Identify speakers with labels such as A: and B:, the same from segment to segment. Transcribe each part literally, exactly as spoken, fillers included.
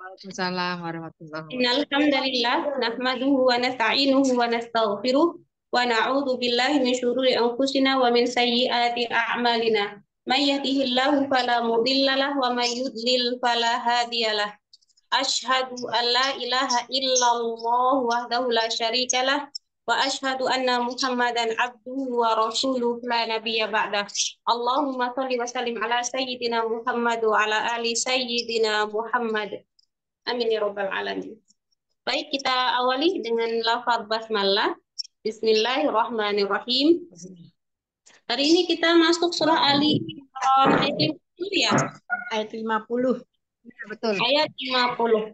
A: Waalaikumsalam warahmatullahi
B: Innal
A: wabarakatuh.
B: hamdalillah nahmaduhu wa nasta'inuhu wa nastaghfiruh wa na'udzu billahi min syururi anfusina wa min sayyiati a'malina. May yahdihillahu fala mudhillalah wa may yudlil fala hadiyalah. Asyhadu an la ilaha illallah wahdahu la syarikalah wa asyhadu anna Muhammadan abduhu wa rasuluh la nabiyya ba'dah. Allahumma shalli wa sallim ala sayyidina Muhammad wa ala ali sayyidina Muhammad. Amin ya rabbal alamin. Baik, kita awali dengan lafaz basmalah. Bismillahirrahmanirrahim. Hari ini kita masuk surah Ali Imran ayat lima puluh ya.
A: Ayat lima puluh. Ya, betul.
B: Ayat lima puluh.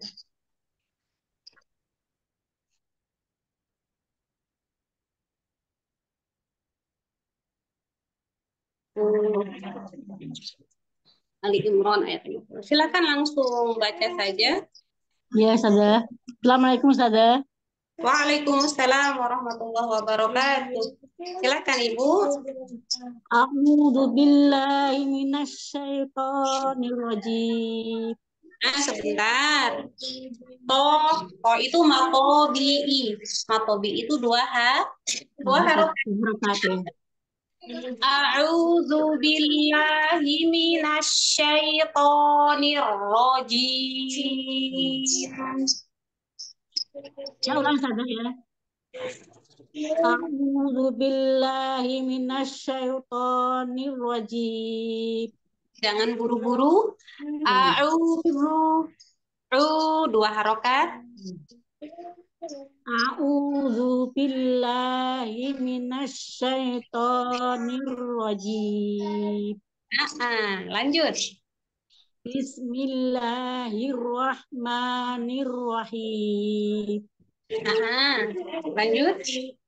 B: Ali Imran ayat lima puluh. Silakan langsung baca saja.
C: Ya, Sada. Assalamualaikum, Sada.
B: Waalaikumsalam warahmatullahi wabarakatuh. Silakan Ibu.
C: A'udzu billahi minasyaitonir rajim.
B: Nah, sebentar. To, to itu matobi. Matobi itu dua ha, dua harokat. A'udzu billahi minasyaitonir rajim.
C: Ya, ulang Sada ya. A'udzu billahi minasyaitonir rajim.
B: Jangan buru-buru. A'udzu. U dua harokat.
C: A'udzu billahi minasyaitonir rajim.
B: Nah, lanjut.
C: Bismillahirrahmanirrahim.
B: Nah, lanjut.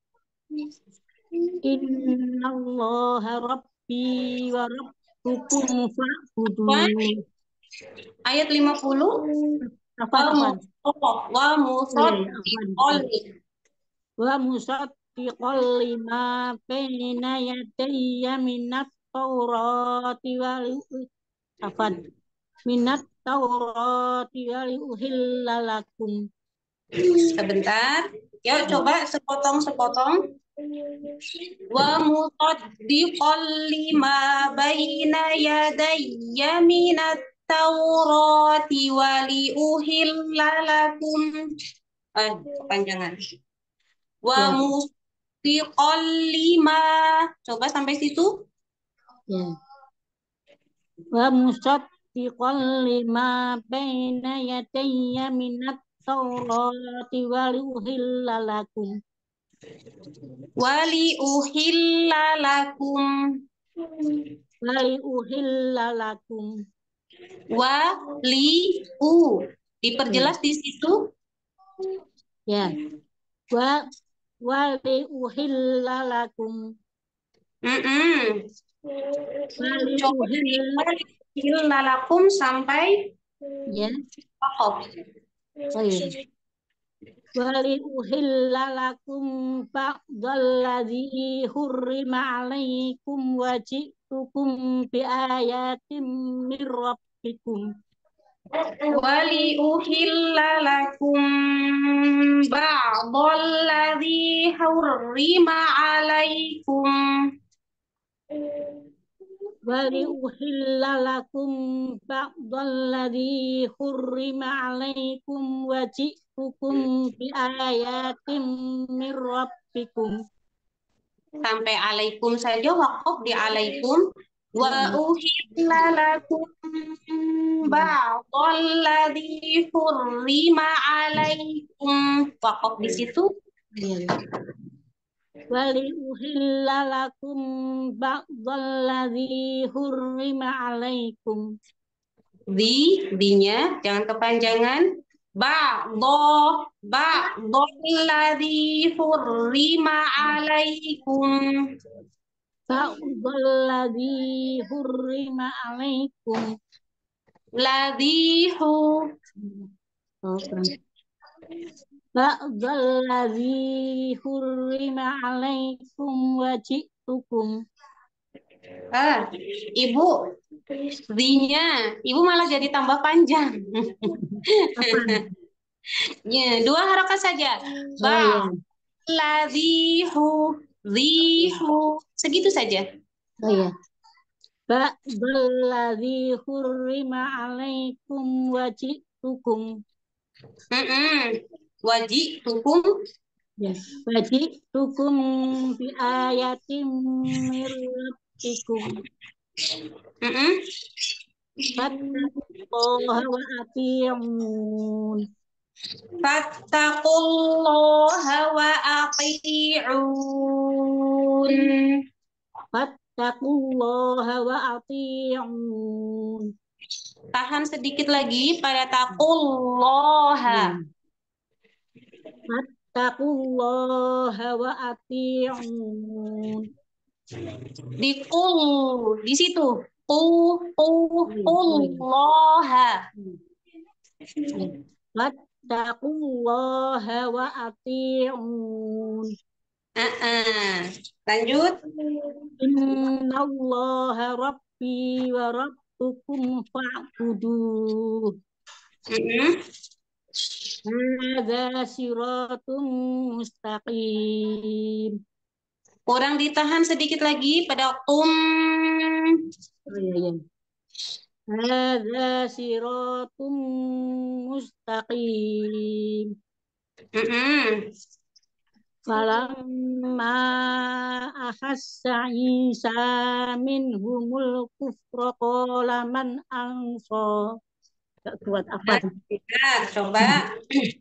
C: Innallaha rabbi wa rabbukum fa'budu.
B: Ayat lima puluh.
C: Afan,
B: Wa musaddiqan.
C: Wa musaddiqan lima baina yadayya minat taurati wal afan. Minat taurati wal uhilla lakum.
B: Sebentar. Ya, coba sepotong-sepotong. Wa musaddiqan lima baina yadayya minat taurati wa li uhilla lakum. Eh, kepanjangan. Wa musaddiqan lima. Coba sampai situ.
C: Ya. Wa musaddiqan lima baina yadayya minat taurati wa li uhilla lakum.
B: Wali uhilla lakum.
C: Wali uhilla lakum.
B: Wali u. Diperjelas di situ.
C: Ya. Wa wali uhilla lakum.
B: Mm-mm.
C: Wali
B: Coba uhilla lakum sampai
C: ya.
B: oh.
C: Oh iya. Wali uhilla lakum ba'dalladzi hurrima alaikum wa ji'tukum bi ayatin min rabbikum.
B: Wali uhilla lakum ba'dalladzi hurrima alaikum.
C: Wali uhilla lakum ba'dalladzi hurrima alaikum wa ji'tukum bi ayatin min rabbikum.
B: Sampai alaikum saja wakaf di alaikum. Wa uhilla lakum ba'dalladzi hurrima alaikum. Wakaf di situ.
C: Wali uhilla lakum ba'dalladzi hurrima alaikum.
B: Di, dinya jangan kepanjangan. Ba'do, ba'dalladzi hurrima alaikum.
C: Ba'dalladzi hurrima alaikum.
B: Ladhihu.
C: Ba'dalladzi hurrima alaikum wa ji'tukum.
B: Ah, Ibu, Z-nya, Ibu malah jadi tambah panjang.
C: Apa?
B: Ya, dua harokat saja.
C: Oh ya.
B: Ba, ladhihu, zihu, segitu saja.
C: Oh ya. Ba'dalladzi hurrima alaikum wajitukum.
B: Mm-mm. Wajib hukum.
C: Ya. Wajitukum bi ayatim mir rabbikum.
B: Mm-mm.
C: Fattaqullaha wa ati'un.
B: Fattaqullaha wa ati'un.
C: Fattaqullaha wa ati'un.
B: Tahan sedikit lagi pada taqullaha.
C: Ya. Fattaqullaha wa ati'un.
B: Di qul, di situ. Qu, qu,
C: Oh ya. Oh ya.
B: qullaha.
C: Ya. Fattaqullaha wa ati'un.
B: Uh-uh. Lanjut.
C: Innallaha rabbi wa rabbukum fa'buduh.
B: Mm-mm.
C: Hadza siratum mustaqim.
B: Kurang ditahan sedikit lagi pada tum.
C: Oh iya iya. Hadza siratum mustaqim.
B: Mm-mm.
C: Falamma ahassa Isa minhumul kufra qala man ansar. Gak kuat apa tuh?
B: Nah, coba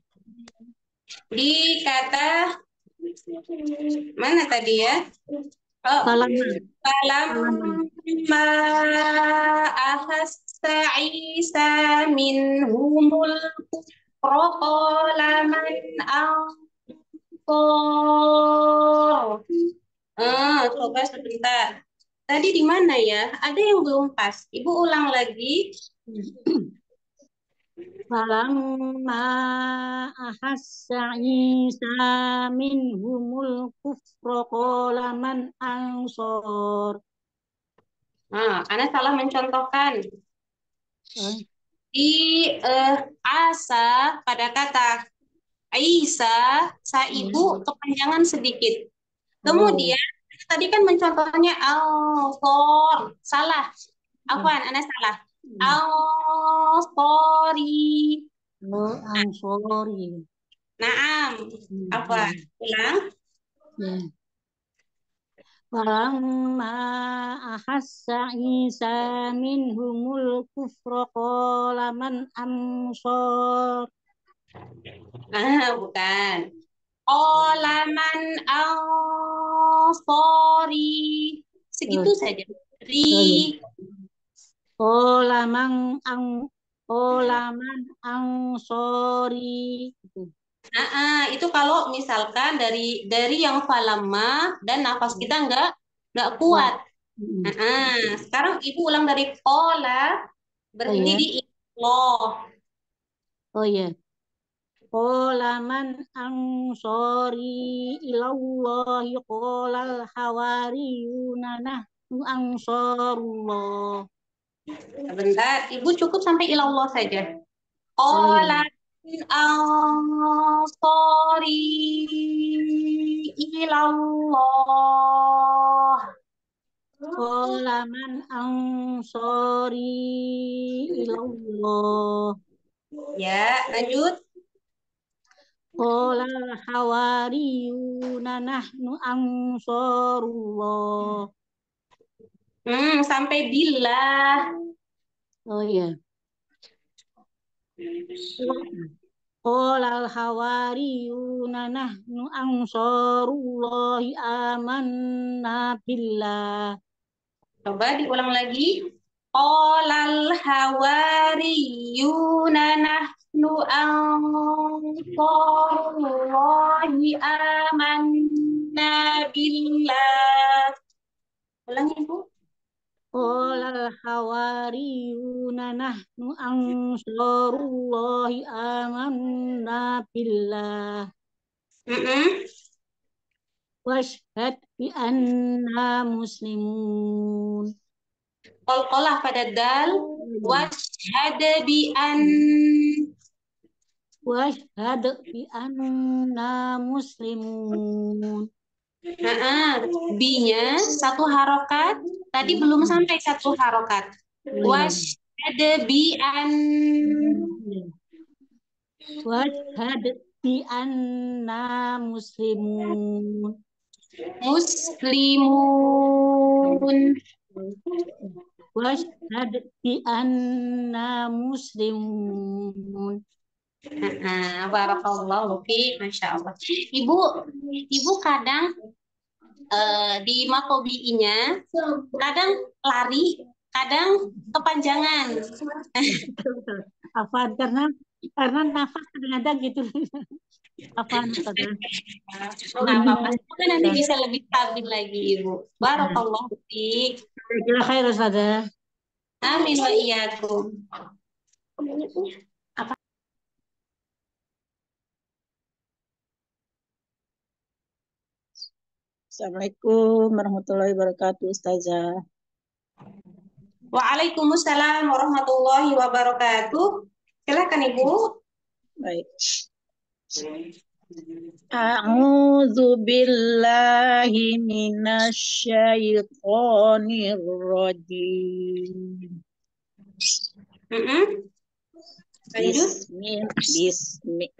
B: di kata mana tadi ya? Oh,
C: Falamma falamma
B: falamma ahassa Isa minhumul kufra qala man ansar. Ah, coba sebentar. Tadi di mana ya? Ada yang belum pas. Ibu ulang lagi.
C: falamma ahassa Isa minhumul kufra qala man ansar.
B: Nah, Ana salah mencontohkan.
C: Eh,
B: Di eh, asa pada kata Aisyah, sa
C: ya.
B: ibu kepanjangan sedikit.
C: Oh,
B: Kemudian tadi kan mencontohnya al salah.
C: oh,
B: Afwan, Ana salah. Al-Sori.
C: oh, ansori.
B: Naam.
C: Hmm,
B: Afwan.
C: ya,
B: Ulang.
C: ya. Falamma ahassa Isa minhumul kufra qala man ansar.
B: Ah, bukan. Olaman al-Sori.
C: Oh,
B: Segitu saja.
C: oh, ya.
B: Ri.
C: Qala man ang qala man ansori. Gitu.
B: Nah, ah, itu kalau misalkan dari dari yang falama dan nafas kita nggak nggak
C: Kuat.
B: kuat.
C: Hmm.
B: Nah, ah, sekarang ibu ulang dari pola
C: Oh
B: berhenti
C: ya.
B: di loh.
C: Oh ya. Qala man ansori ilallahi qala al hawariyuna nahnu ansarullah.
B: Sebentar, ibu cukup sampai ilallah saja.
C: Oh ya.
B: Pola ansori ilallah.
C: Qala man ansori ilallah.
B: Ya, lanjut.
C: Qala al hawariyuna nahnu ansarullah.
B: Hmm, sampai bila.
C: Oh ya. Qala al hawariyuna nahnu ansarullahi amanna billah.
B: Coba diulang lagi. Qolal hawariyuna nahnu ansharullahi amanna billah. Ulangi, Ibu.
C: Qala al hawariyuna nahnu ansarullahi amanna billah.
B: Mm-mm.
C: washhad bi anna muslimun.
B: Qalqalah pada dal. Washhad bi an.
C: Washhad bi anna muslimun.
B: Nah, B-nya satu harokat. Tadi belum sampai satu harokat. Washhad bi an.
C: Washhad bi anna muslimun.
B: Muslimun.
C: Washhad bi anna muslimun.
B: Nah, barakallahu fi, masya Allah. Ibu, ibu kadang uh, di makobi'inya kadang lari, kadang kepanjangan.
C: Apa karena karena nafas kadang-kadang gitu. Apa kadang?
B: Nah, apa semoga nanti bisa lebih stabil lagi ibu. Barakallahu fi.
C: Kira khair Ustazah.
B: Amin wa iyyakum. Apa?
A: Assalamualaikum warahmatullahi wabarakatuh, Ustazah.
B: Waalaikumsalam warahmatullahi wabarakatuh. Silakan Ibu.
A: Baik. A'udzu billahi minasyaitonir rajim.
B: Mm-mm.
A: Bismillah, bismi,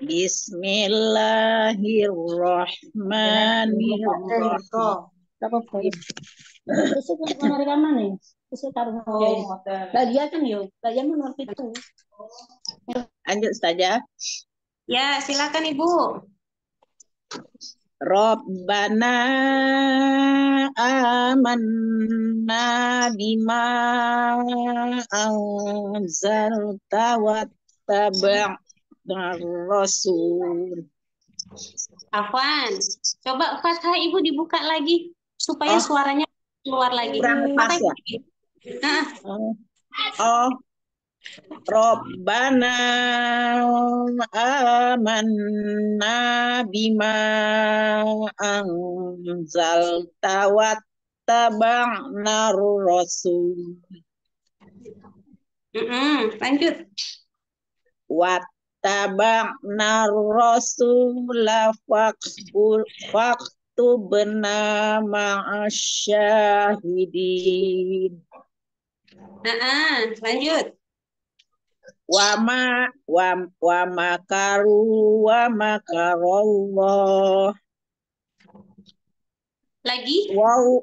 A: Bismillahirrahmanirrahim.
C: Apa boleh? Besok untuk kamar mana nih? Besok taruh bagian kan yo, bagian nomor itu.
A: Lanjut Ustazah.
B: Ya, silakan Ibu.
A: Rabbana amanna bima anzalta wattaba'na rasul.
B: Afwan. Coba Fathah Ibu dibuka lagi supaya
A: Oh.
B: suaranya keluar lagi.
A: Kurang pas ya?
B: Nah.
A: Oh. Oh. Rabbana amanna bima anzalta wattaba'na rasul.
B: Mm-mm. Lanjut.
A: Wattaba'na rasula faktubna ma'asyahidin.
B: Nah, lanjut.
A: Wama wa wa makaru wa makarallah.
B: Lagi.
A: Wow.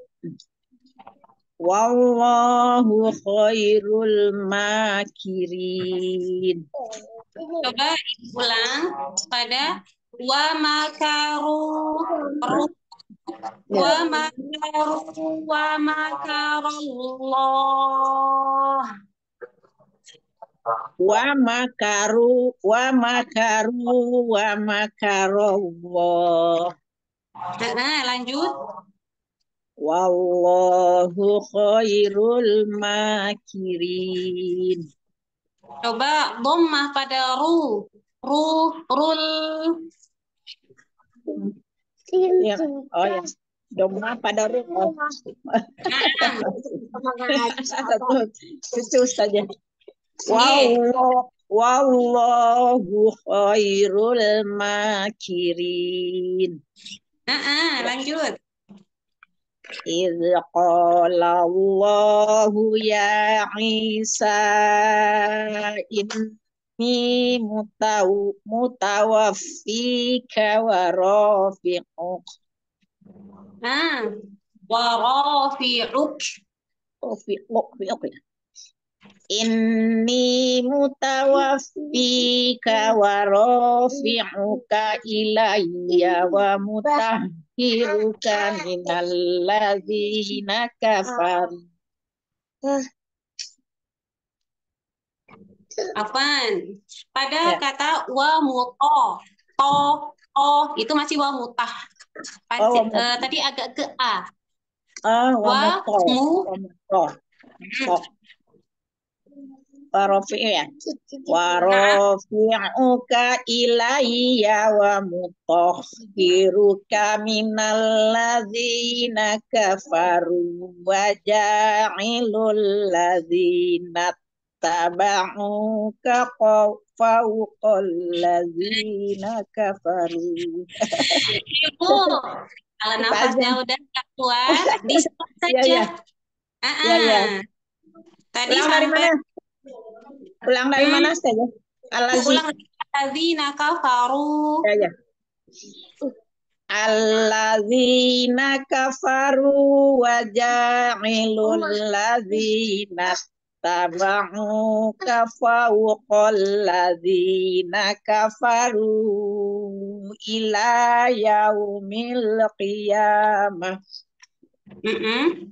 A: Wallahu khairul makirin.
B: Coba ulang pada wa makaru wa makaru wa makarallah.
A: Wa makaru wa makaru wa makarallah.
B: Nah, lanjut.
A: Wallahu khairul makirin.
B: Coba dhammah pada ru. Ru, rul.
A: Ya. Oh ya. Dhammah pada ru. Oh. Cucu saja. Wallahu wallahu khairul makirin.
B: Nah, lanjut.
A: إذ قال الله يا عيسى إني متو متوفيك ورافعك.
B: Ah, warafi'uk.
A: Inni mutawaffika wa rafi'uka ilayya wa mutahhiruka minal ladzina kafaru.
B: Apaan? Pada
A: Ya.
B: kata wa muto, to, oh itu masih wa mutah. Pada,
A: Oh, wa mutah.
B: uh, tadi agak ke a.
A: Ah, wa
B: Wa
A: muto.
B: mu.
A: Wa muto. warofi ya. Warofi'uka ilayya wa mutahhiruka minal ladzina kafaru wa ja'ilul ladzina taba'uka fawqal ladzina kafaru.
B: Ibu, kalau nafasnya udah nggak kuat, di-stop saja.
A: Ya, ya.
B: Ah,
A: Ya, ya.
B: Tadi
A: Ulang dari
B: sampai
A: mana? Ulang dari
B: Hmm.
A: mana saja? Al-lazi.
B: ulang alladzina kafaru.
A: Ya, ya. Alladzina kafaru wa ja'ilul ladzina taba'uka fawqal ladzina kafaru ila yaumil qiyamah.
B: Mm-mm.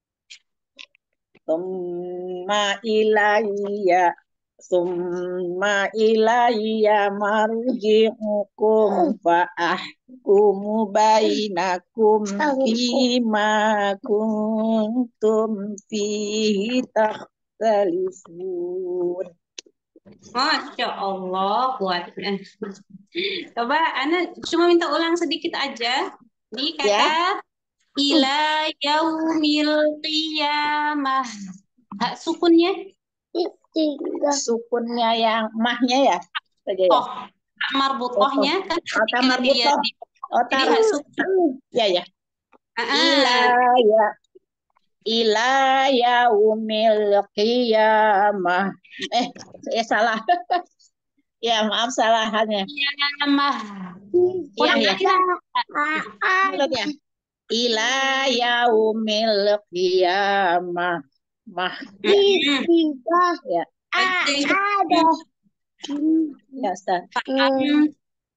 A: Summa ilayya Summa ilayya marji'ukum fa'ahkumu bainakum fima kuntum fihi takhtalifun.
B: Masya Allah, kuat. Coba Ana cuma minta ulang sedikit aja. Di kata
A: Ya.
B: ila yaumil qiyamah. Hak sukunnya?
A: Sukunnya yang mahnya ya? Saja ya.
B: Oh, marbutohnya kan
A: Oh,
B: ketika
A: marbutoh.
B: dia di
A: Oh,
B: jadi hak sukun.
A: Ya, ya.
B: Ah,
A: Ila ya. Ila yaumil qiyamah. Eh, saya salah. Ya, maaf salahannya.
B: Qiyamah.
A: Iya,
B: Kurang
A: ya.
B: alif.
A: Ya. Ila yaumil qiyamah. Mah. Ya.
B: Ada.
A: Ya, Ustaz.
B: Paham.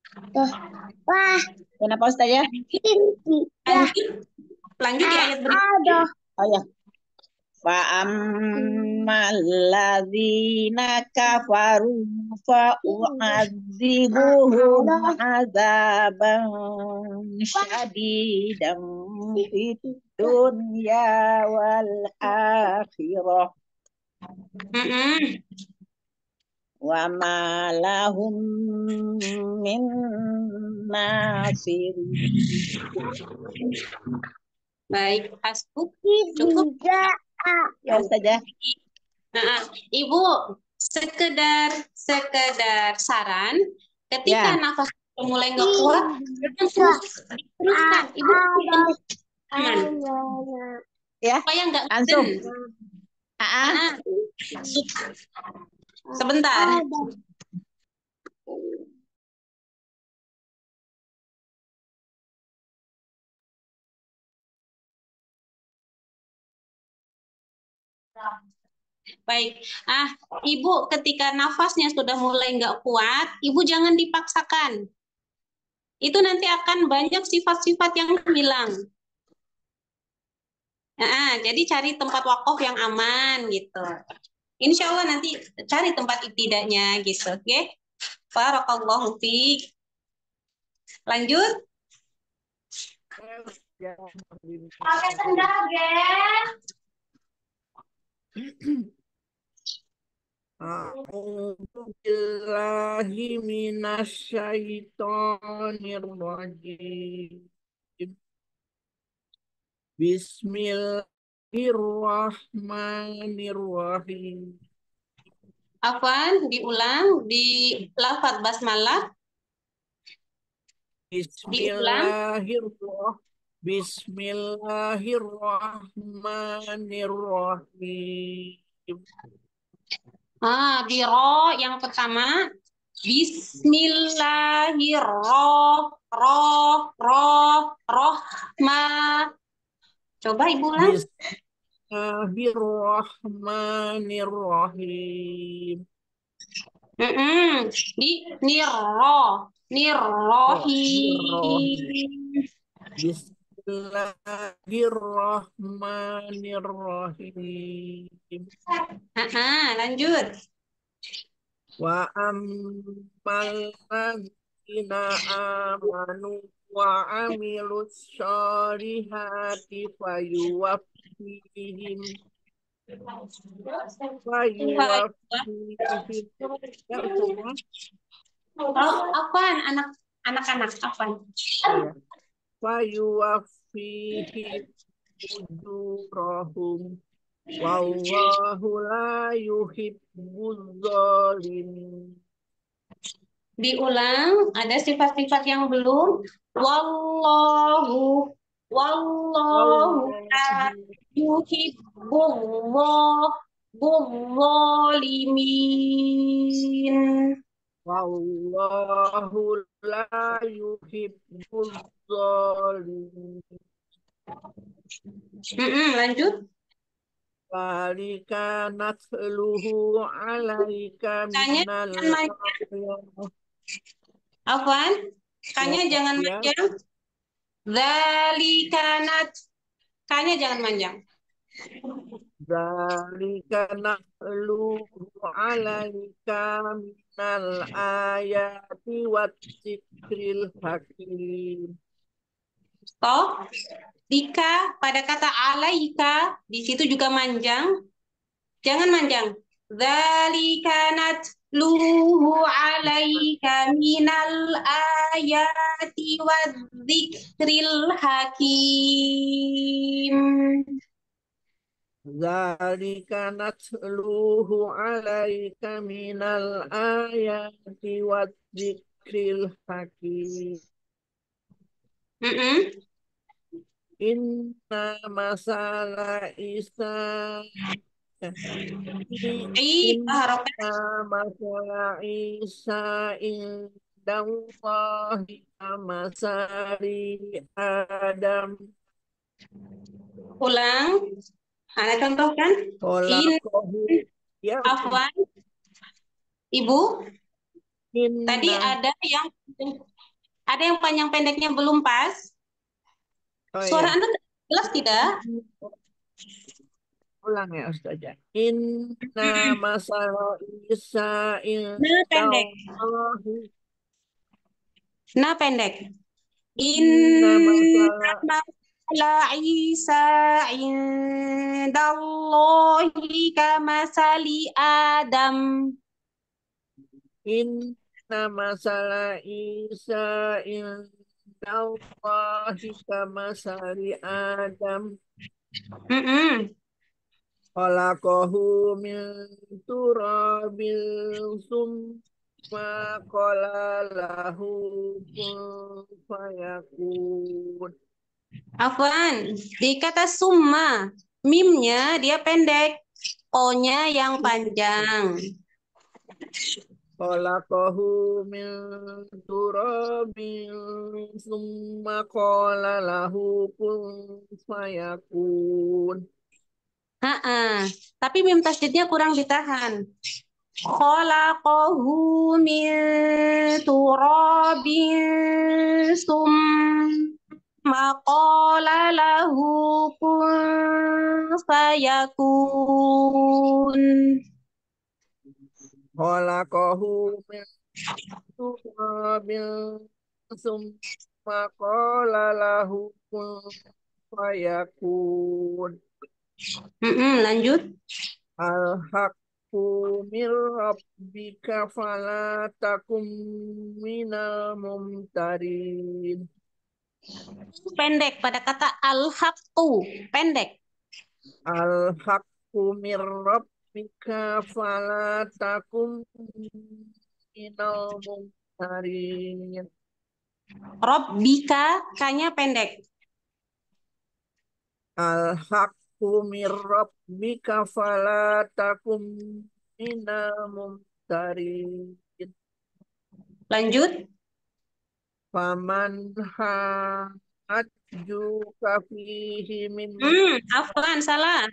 A: Kenapa Ustaz ya?
B: Lanjut. Lanjut di ayat berikutnya.
A: Oh ya. Fa'ammal ladzina kafaru fa'u'adzibuhum 'adzaban syadidan fid dunya wal akhirah
B: Mm-mm.
A: wa ma lahum min nasirin.
B: Baik, hasbuk. Cukup.
A: Ya saja.
B: Nah, Ibu, sekedar sekedar saran, ketika
A: Ya.
B: nafas mulai nggak kuat, terus teruskan, Ibu aman.
A: Ya.
B: Supaya nggak
A: Langsung.
B: ngeden.
A: Ah.
B: Sebentar. Baik, ah Ibu ketika nafasnya sudah mulai nggak kuat, Ibu jangan dipaksakan. Itu nanti akan banyak sifat-sifat yang hilang. Nah, jadi cari tempat wakaf yang aman gitu. Insya Allah nanti cari tempat ibtidanya gitu, oke? Okay? Barakallahu fiik. Lanjut. Pakai sendal, guys.
D: A'udzu billahi minasyaitonir rajim. Bismillahirrahmanirrahim.
B: Afwan, diulang di lafaz basmalah.
D: Bismillahirrahmanirrahim. Bismillahirrahmanirrahim.
B: Ah, di ro yang pertama. Bismillahirrahmanirrahim. Coba Ibu ulang.
D: Bismillahirrahmanirrahim.
B: Mm -mm. Di nirro, nirrohim.
D: Bismillahirrahmanirrahim.
B: Aha, lanjut.
D: Wa ammal ladzina amanu wa amilus sholihati fayuwaffihim Wa yuwafihim. Ya, Ustazah.
B: Oh, apaan anak anak-anak apaan?
D: Oh ya. Wa yuwafihim ujurahum. Wallahu la yuhibbuz zalimin.
B: Diulang, ada sifat-sifat yang belum. Wallahu, wallahu la
D: Wallahu
B: yuhibbul zalimin.
D: Wallahu la yuhibbuz zalimin.
B: Mm-mm, lanjut.
D: Zalika natluhu alaika
B: Tanya
D: minal
B: jangan manjang.
D: ayat.
B: Afwan, kanya jangan
D: Ya.
B: manjang. Zalikanat. Kanya jangan manjang.
D: Zalika natluhu alaika minal ayati wat zikril hakim.
B: Toh, Dika pada kata alaika di situ juga manjang. Jangan manjang. Dzalikanat luhu alaika minal ayati wadzikril hakim.
D: Zalika natluhu alaika minal ayati wat zikril hakim.
B: Mm-mm.
D: Inna masala Isa
B: Ih, harokat.
D: Inna masala Isa indallahi masari Adam.
B: Ulang. Ana contohkan. In
D: Kholaqahu. Ya,
B: afwan. Ibu, tadi
D: inna.
B: ada yang ada yang panjang pendeknya belum pas.
D: Oh
B: Suara
D: ya.
B: Anda jelas tidak?
D: Ulang ya Ustazah. Inna masala Isa
B: Nah, pendek.
D: indallahi.
B: Nah, pendek.
D: Inna
B: Inna
D: masala
B: masala Isa indallahi kamasali Adam.
D: Inna masala Isa indallahi kamasali Adam.
B: Mm-mm.
D: Khalaqahu min turabil summa qala lahu kun fayakun.
B: Afwan, di kata summa, mimnya dia pendek, o-nya yang panjang.
D: Khalaqahu min turabin summa qala lahu kun fayakun.
B: Ha-ha. Tapi mim tasydidnya kurang ditahan. Khalaqahu min turabin summa qala lahu kun fayakun.
D: Khalaqahu min turabin summa qala lahu kun fayakun.
B: Mm-mm, lanjut.
D: Al-haqqu min rabbika fala takum minal mumtarin.
B: Pendek pada kata al-haqqu, pendek.
D: Al-haqqu min rabbika fala takum minal mumtarin.
B: Rabbika, kanya pendek.
D: Al-haqqu min rabbika fala takum minal mumtarin.
B: Lanjut.
D: Faman hajjuka fihi min
B: Hmm, afwan, salah.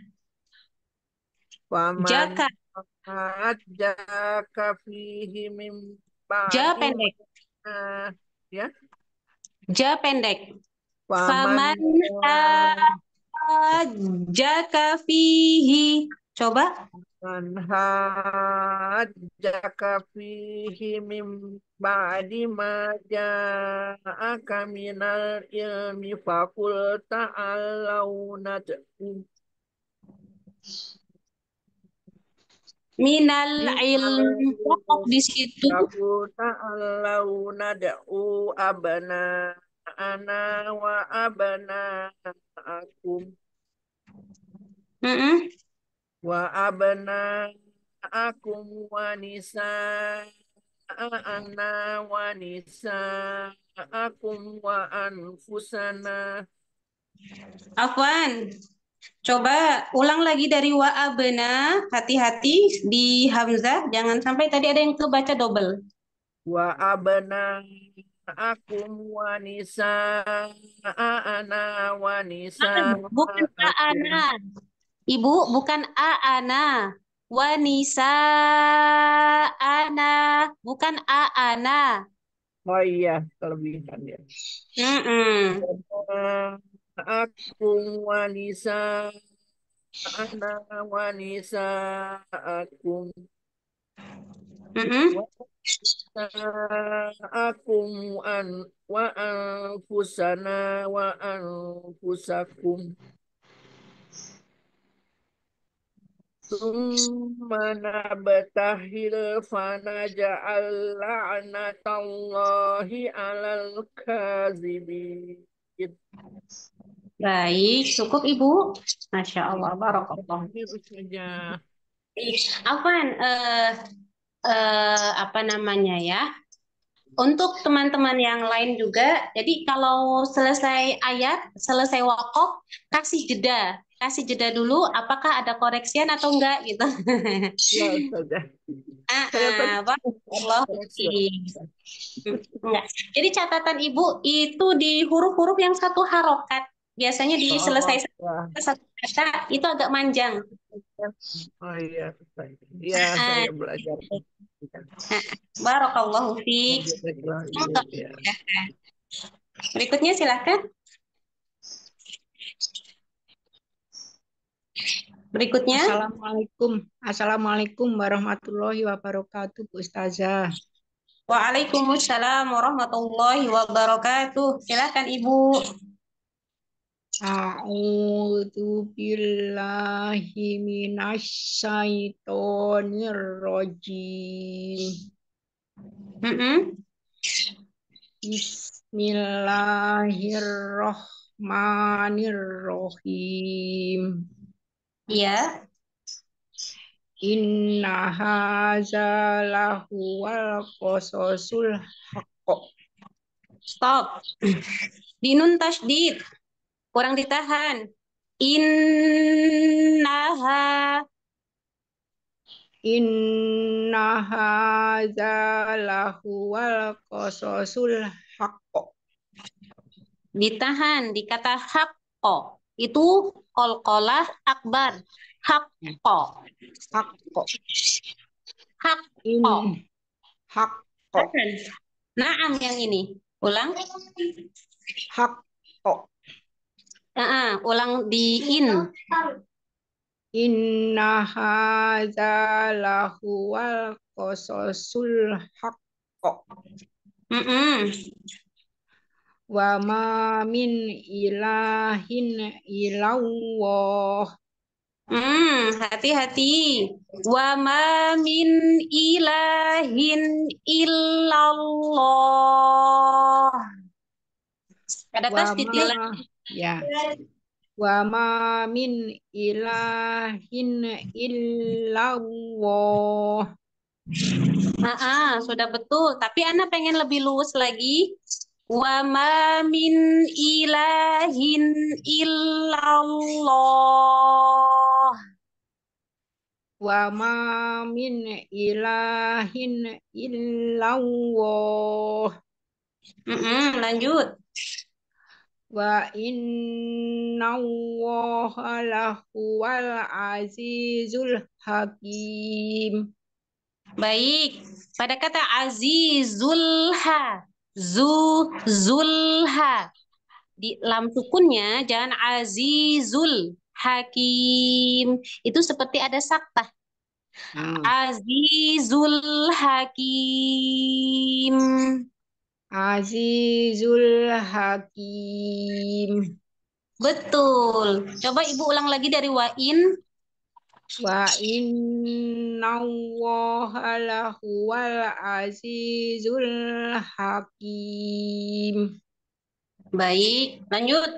D: faman
B: Jaka,
D: hajjaka fihi min
B: ja
D: ba'di
B: pendek.
D: ma ya
B: Ja pendek.
D: faman
B: Faman hajjaka fihi. Coba.
D: man hajjaka fihi min ba'di ma ja'aka minal ilmi faqul ta'alau nad'u
B: Minal ilm. Pokok
D: Minal
B: di situ.
D: Aku ta'alau nada'u abana ana wa abana akum
B: Mm-mm.
D: wa abana akum wa nisa ana wa nisa akum wa anfusana.
B: Afwan. Coba ulang lagi dari wa abna. Hati-hati di hamzah. Jangan sampai tadi ada yang kebaca double.
D: Wa abana akum wa nisa ana wa nisa
B: Bukan
D: akum.
B: aana. Ibu, bukan aana. Wanisa ana. Bukan aana.
D: Oh iya, kelebihan ya.
B: Mm-mm.
D: Aku wanisa ana wanisa aku
B: Mm-mm.
D: wanisa aku an wa anfusana wa anfusakum summa nabtahil fanaja'al la'natallahi 'alal kazibin.
B: Baik, cukup Ibu. Masya Allah, barakallah.
D: Itu saja.
B: Afwan, eh, eh, apa namanya ya? Untuk teman-teman yang lain juga, jadi kalau selesai ayat, selesai wakaf, kasih jeda. Kasih jeda dulu, apakah ada koreksian atau enggak gitu.
D: Ya, saja.
B: Ah,
D: Saya
B: ah,
D: tadi
B: barakallah
D: koreksi.
B: fiik. Enggak. Jadi catatan Ibu itu di huruf-huruf yang satu harokat. Biasanya di
D: Oh,
B: selesai
D: ya.
B: satu kata itu agak manjang.
D: Oh iya, iya
B: Ah,
D: saya belajar.
B: ah, barakallahu fiik.
D: Belajar, ya.
B: Berikutnya silakan. Berikutnya.
A: Assalamualaikum. Assalamualaikum warahmatullahi wabarakatuh, Bu Ustazah.
B: Waalaikumsalam warahmatullahi wabarakatuh. Silakan Ibu.
A: A'udzu billahi minasyaitonir rajim.
B: Mm-mm.
A: Bismillahirrahmanirrahim.
B: Iya.
A: Inna hadza lahuwal qasasul haqq.
B: Stop. Di nun tasdid. Kurang ditahan. Innaha.
A: Inna hadza lahuwal qasasul haqq.
B: Ditahan di kata haqqo. Itu qalqalah akbar. Haqqo.
A: Haqqo. In
B: Haqqo.
A: haqqo.
B: Naam yang ini. Ulang.
A: Haqqo.
B: Uh-uh, ulang di in.
A: Inna hadza lahuwal qasasul haqq.
B: Mm-mm.
A: Wa ma min ilahin illallah.
B: Hmm, hati-hati. Wa ma min ilahin illallah. Ada
A: Wa
B: tasdid di
A: ma ya. Wa ma min ilahin illallah.
B: Ah, ah, sudah betul. Tapi Ana pengen lebih luwes lagi. Wa ma min ilahin illallah.
A: Wa ma min ilahin illallah.
B: Mm-mm, lanjut.
A: Wa innallaha lahuwal azizul hakim.
B: Baik. Pada kata azizulha. Zu zulha. Di lam sukunnya jangan azizul hakim. Itu seperti ada saktah.
A: Hmm.
B: Azizul hakim.
A: Azizul hakim.
B: Betul. Coba Ibu ulang lagi dari wain.
E: Wa innallaha lahuwal azizul hakim.
B: Baik, lanjut.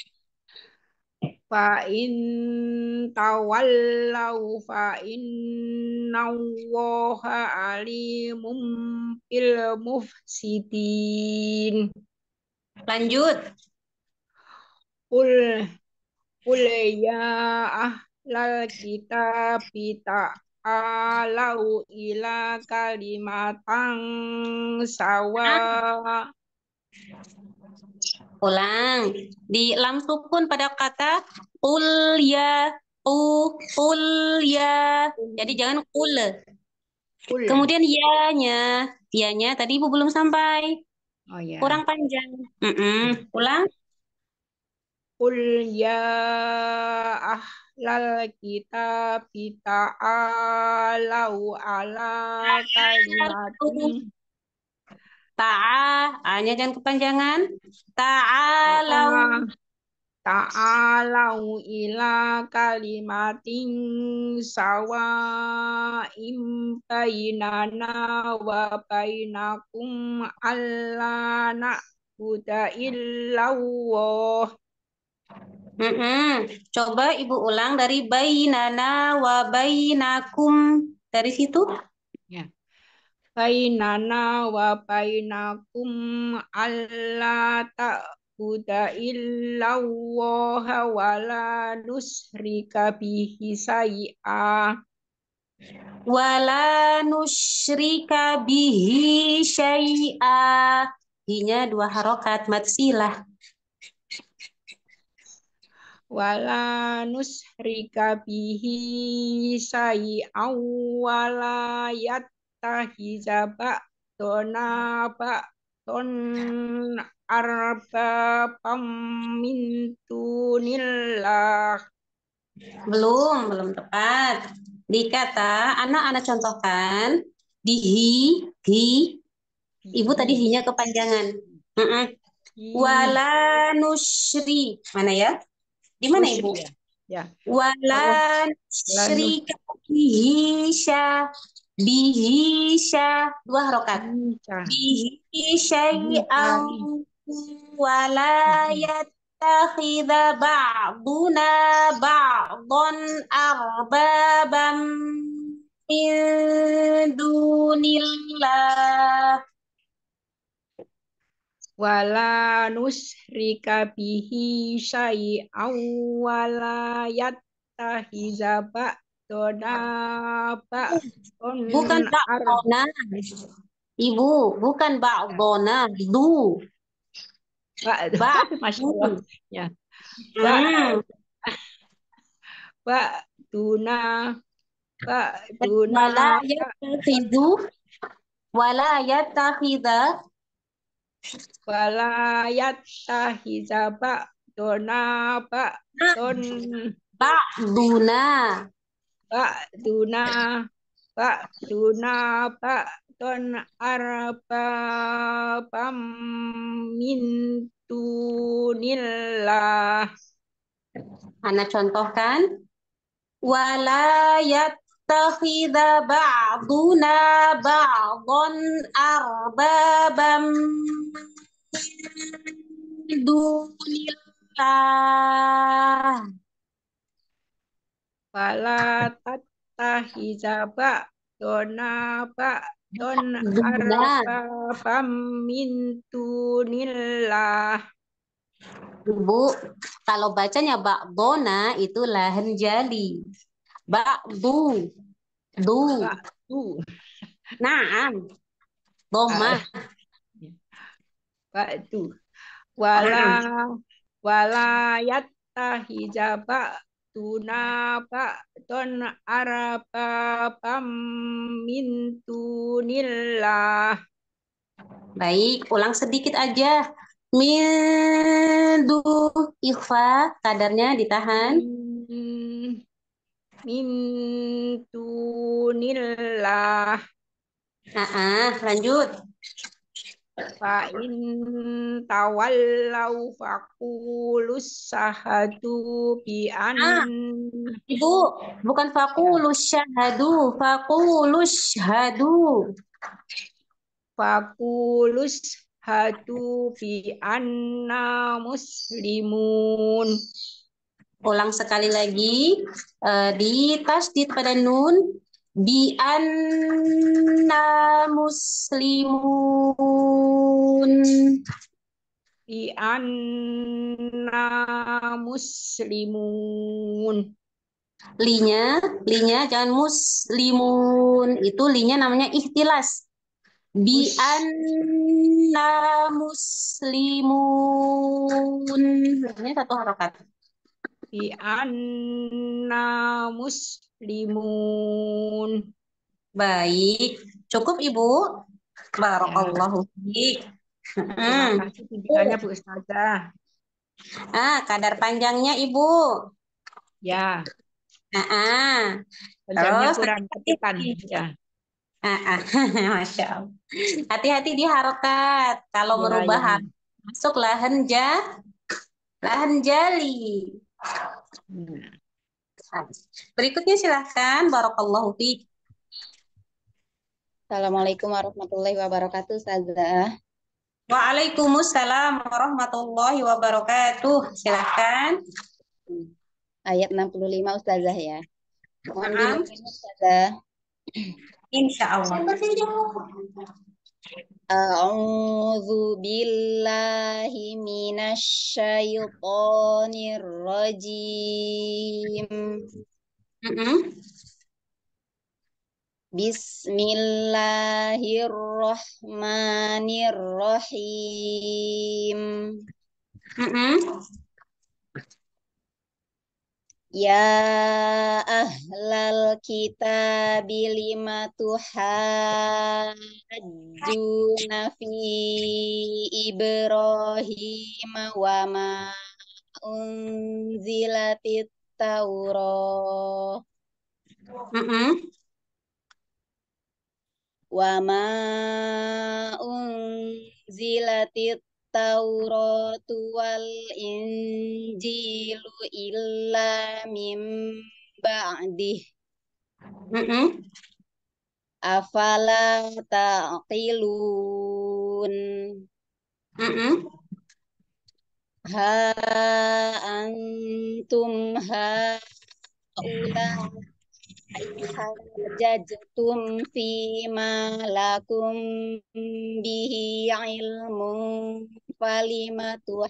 E: Fa in tawallau fa innallaha alimum bil mufsidin.
B: Lanjut.
E: Qul qul ya ahlal kitab ta'alau ila kalimatan sawa.
B: Ulang. Di lam sukun pada kata qul ya, qu, qul ya. Jadi jangan qul.
E: Qul.
B: Kemudian ya-nya. Ya-nya tadi Ibu belum sampai.
E: Oh ya.
B: Kurang panjang. Mm-mm. Ulang.
E: Qul ya ahlal kitab ta'alau ala kalimatin.
B: Ta'a, A-nya jangan kepanjangan. Ta'alau.
E: Ta'alau ila kalimatin sawa'im bainana wa bainakum alla na'budu illallah.
B: Mm-mm. Coba Ibu ulang dari bainana wa bainakum. Dari situ.
E: Ya. Bainana wa bainakum alla ta'budu illallah wa la nusyrika bihi syai'a.
B: Wala nusyrika bihi syai'a. Hi-nya dua harokat mad silah.
E: Wala nusyrika bihi syai'a wala yattahiza ba'dona ba'don arbabam min dunillah.
B: Belum, belum tepat. Di kata, anak-anak contohkan. Di hi, hi. Ibu tadi hi-nya kepanjangan. Mm-mm. Wala nusyri. Mana ya? Di mana Ibu?
E: Ya.
B: Wala nusyrika bihi sya. Bihi sya. Dua harokat. Bihi syai'an. Wala yattakhidha ba'duna ba'dhan arbabam min dunillah.
E: Wala nusyrika bihi syai'an wala yattahiza ba'dona ba'don.
B: Bukan ba'dona. Ibu, bukan ba'dona. Du.
E: Ba'du. Masya Allah. Ya.
B: Hmm.
E: Ba'duna. Ba'duna.
B: Wala yattakhidhu. Wala yattakhidha.
E: Wala yattahiza ba'dona ba'don.
B: Ba'duna.
E: Ba'duna. Ba'duna ba'don arbabam min dunillah.
B: Anak contohkan. Wala yattakhidha ba'duna ba'dhan arbabam min dunillah.
E: Wala tattahiza ba'dona ba'don arbabam min dunillah.
B: Ibu, kalau bacanya ba'dona itu lahan jali. Ba'du. Du.
E: Ba'du.
B: Naam. Dhamma.
E: Ba'du. Wala wala yattahiza ba'duna ba'don arbabam min dunillah.
B: Baik, ulang sedikit aja. Min du ikhfa, kadarnya ditahan.
E: Min dunillah.
B: Nah, lanjut.
E: Fa in tawallau faqulus sahadu bi an
B: Ah, Ibu, bukan fakulus syahadu, fakulus syahadu.
E: faqulus hadu bi anna muslimun.
B: Ulang sekali lagi, eh, di tasdid pada nun, bi anna muslimun.
E: Bi anna muslimun.
B: Linya, linya jangan muslimun. Itu linya namanya ikhtilas. Bi
E: Mus-
B: anna muslimun. Ini satu harokat.
E: Bi anna muslimun.
B: Baik, cukup Ibu.
E: Ya,
B: Barakallahu fiik.
E: terima
B: Hmm.
E: kasih bimbingannya Bu Ustazah.
B: Ah, kadar panjangnya Ibu.
E: Ya,
B: Ah, ah.
E: panjangnya
B: Terus
E: kurang ketekan.
B: hati-hati.
E: Ya,
B: Ah, ah. Masya Allah. Hati-hati di harokat. Kalau
E: ya,
B: merubah
E: ya.
B: harokat, masuk lahan ja, lahan jali.
E: Hmm.
B: Berikutnya silahkan. Barakallahu fiik.
C: Assalamualaikum warahmatullahi wabarakatuh, Ustazah.
B: Waalaikumsalam warahmatullahi wabarakatuh. Silahkan.
C: Ayat enam puluh lima, Ustazah ya. Mohon
B: Naam.
C: bimbingannya, Ustazah.
B: Insya Allah.
C: A'udzu billahi minasyaitonir rajim.
B: Mm-mm.
C: Bismillahirrahmanirrahim.
B: Mm-mm.
C: Ya ahlal kitabi lima tuhajjuna fi Ibrahim wa ma unzilatit Taurah
B: Mm-mm.
C: wa ma unzilatit Tauratu wal Injilu illa mim ba'dih
B: Mm-mm.
C: afala taqilun
B: Mm-mm.
C: ha antum haula hajjatum fi ma lakum bihi ilmun falima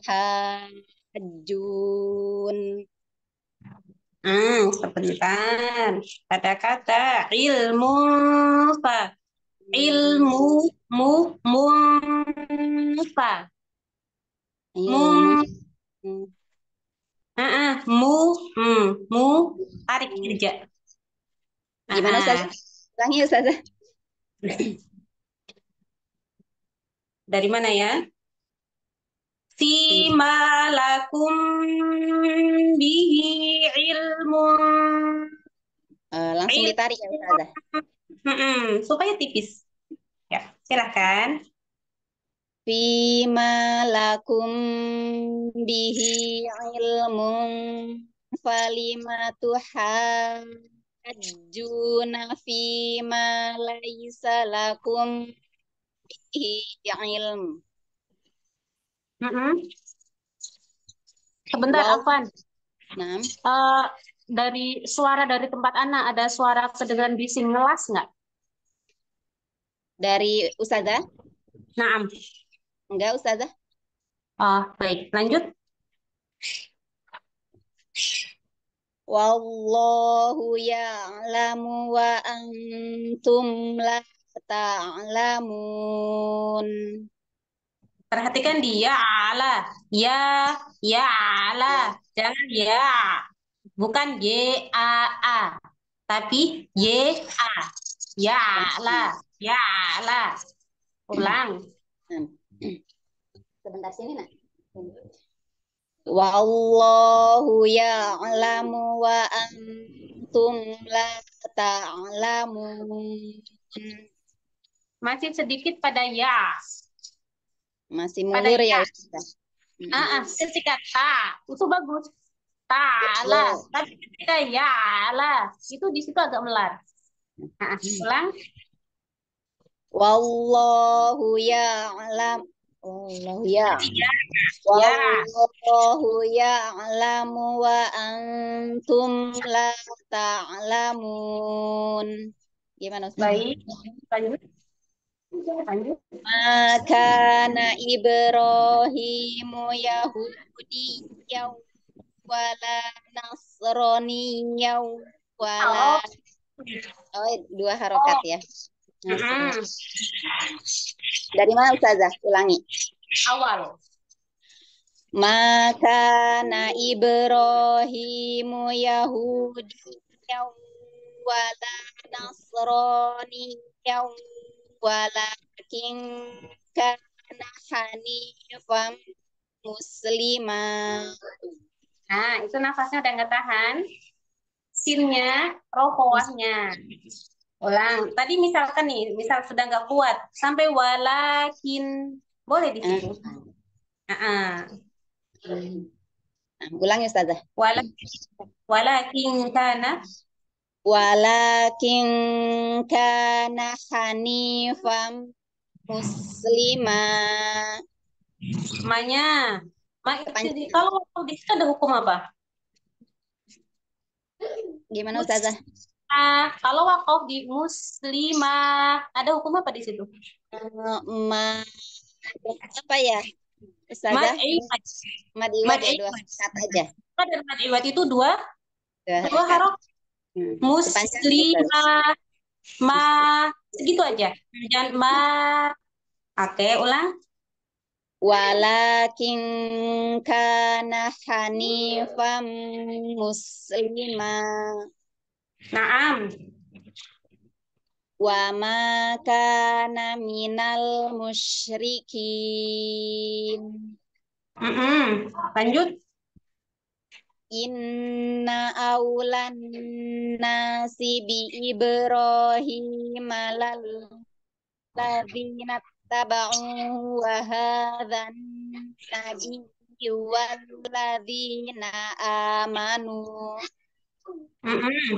C: tuhajjun.
B: Hmm, sebentar. Kata-kata ilmu fa. Ilmu mu munfa.
C: ilmu
B: Mu ah, ah, mu hmm, mu tarik kerja. Ah,
C: gimana
B: ah.
C: Ustazah? Ulangi Ustazah.
B: Dari mana ya? Fima lakum bihi ilmun.
C: Eh, langsung
B: Il-
C: ditarik ya Ustazah.
B: Mm-mm, supaya tipis. Ya, silahkan.
C: Fima lakum bihi ilmun falima tuhajjuna fima laisa lakum bihi ilm.
B: Mm-mm. Sebentar,
C: Wow.
B: Afwan.
C: Nah,
B: Eh, dari suara dari tempat Ana ada suara kedengaran bising ngelas nggak?
C: dari Ustazah?
B: Naam.
C: Enggak Ustazah?
B: Oh, baik. Lanjut.
C: Wallahu ya'lamu wa antum la ta'lamun.
B: Perhatikan dia ala. Ya, ya ala. Jangan ya. Bukan Y A A, tapi Y A. Ya ala. Ya ala. Ulang.
C: Sebentar sini nak. Wallahu ya'lamu wa antum la ta'lamun.
B: Masih sedikit pada ya.
F: Masih
B: Pada
F: mulur
B: ya.
F: ya Ustazah. Mm-mm.
B: Ah, ah, ketika ta itu bagus. Ta'ala.
F: Betul.
B: Tapi ketika ya'ala itu di situ agak melar. Ah, ah, ulang.
F: Wallahu ya'lam. Wallahu ya'lam.
B: Ya.
F: Wallahu ya'lamu wa antum la ta'lamun. Gimana Ustaz?
B: Baik. Lanjut. Lanjut.
F: Makana Ibrahimu Yahudiyya wala Nasraniyya wala.
B: Oh.
F: Oh, dua harokat ya.
B: Mm-mm.
F: Dari mana Ustazah? Ulangi.
B: Awal.
F: Makana Ibrahimu Yahudiyya wala Nasraniyya walakin kana hanifan muslimah.
B: Nah, itu nafasnya udah nggak tahan. Sinnya, rokoahnya. Ulang. Tadi misalkan nih, misal sudah nggak kuat, sampai walakin. Boleh di situ. Ah, ah.
F: Nah, ulangi Ustazah.
B: Wala- Walakin kana.
F: Walakin kana hanifan muslimah.
B: Manya. Ma,
F: Kepanjangan.
B: kalau waktu di situ ada hukum apa?
F: Gimana Ustazah?
B: Ah, kalau wakaf di muslimah, ada hukum apa di situ?
F: Eh, Ma, apa ya Ustazah?
B: Mad'iwat.
F: Mad iwad ya, dua
B: Mad'iwat.
F: kata aja.
B: Ada mad'iwat itu dua,
F: Dua
B: dua
F: harokat.
B: harok.
F: Hmm. Kepanjangan Ustazah.
B: Muslimah, ma, segitu aja. Jangan ma. Oke, ulang.
F: Walakin kana hanifan muslimah.
B: Naam.
F: Wa ma kana minal musyrikin.
B: Mm-mm. Lanjut.
F: Inna awlan nasi bi Ibrahim lal ladzina taba'u wa hadzan nabiyyu wal ladzina amanu.
B: Mm-mm.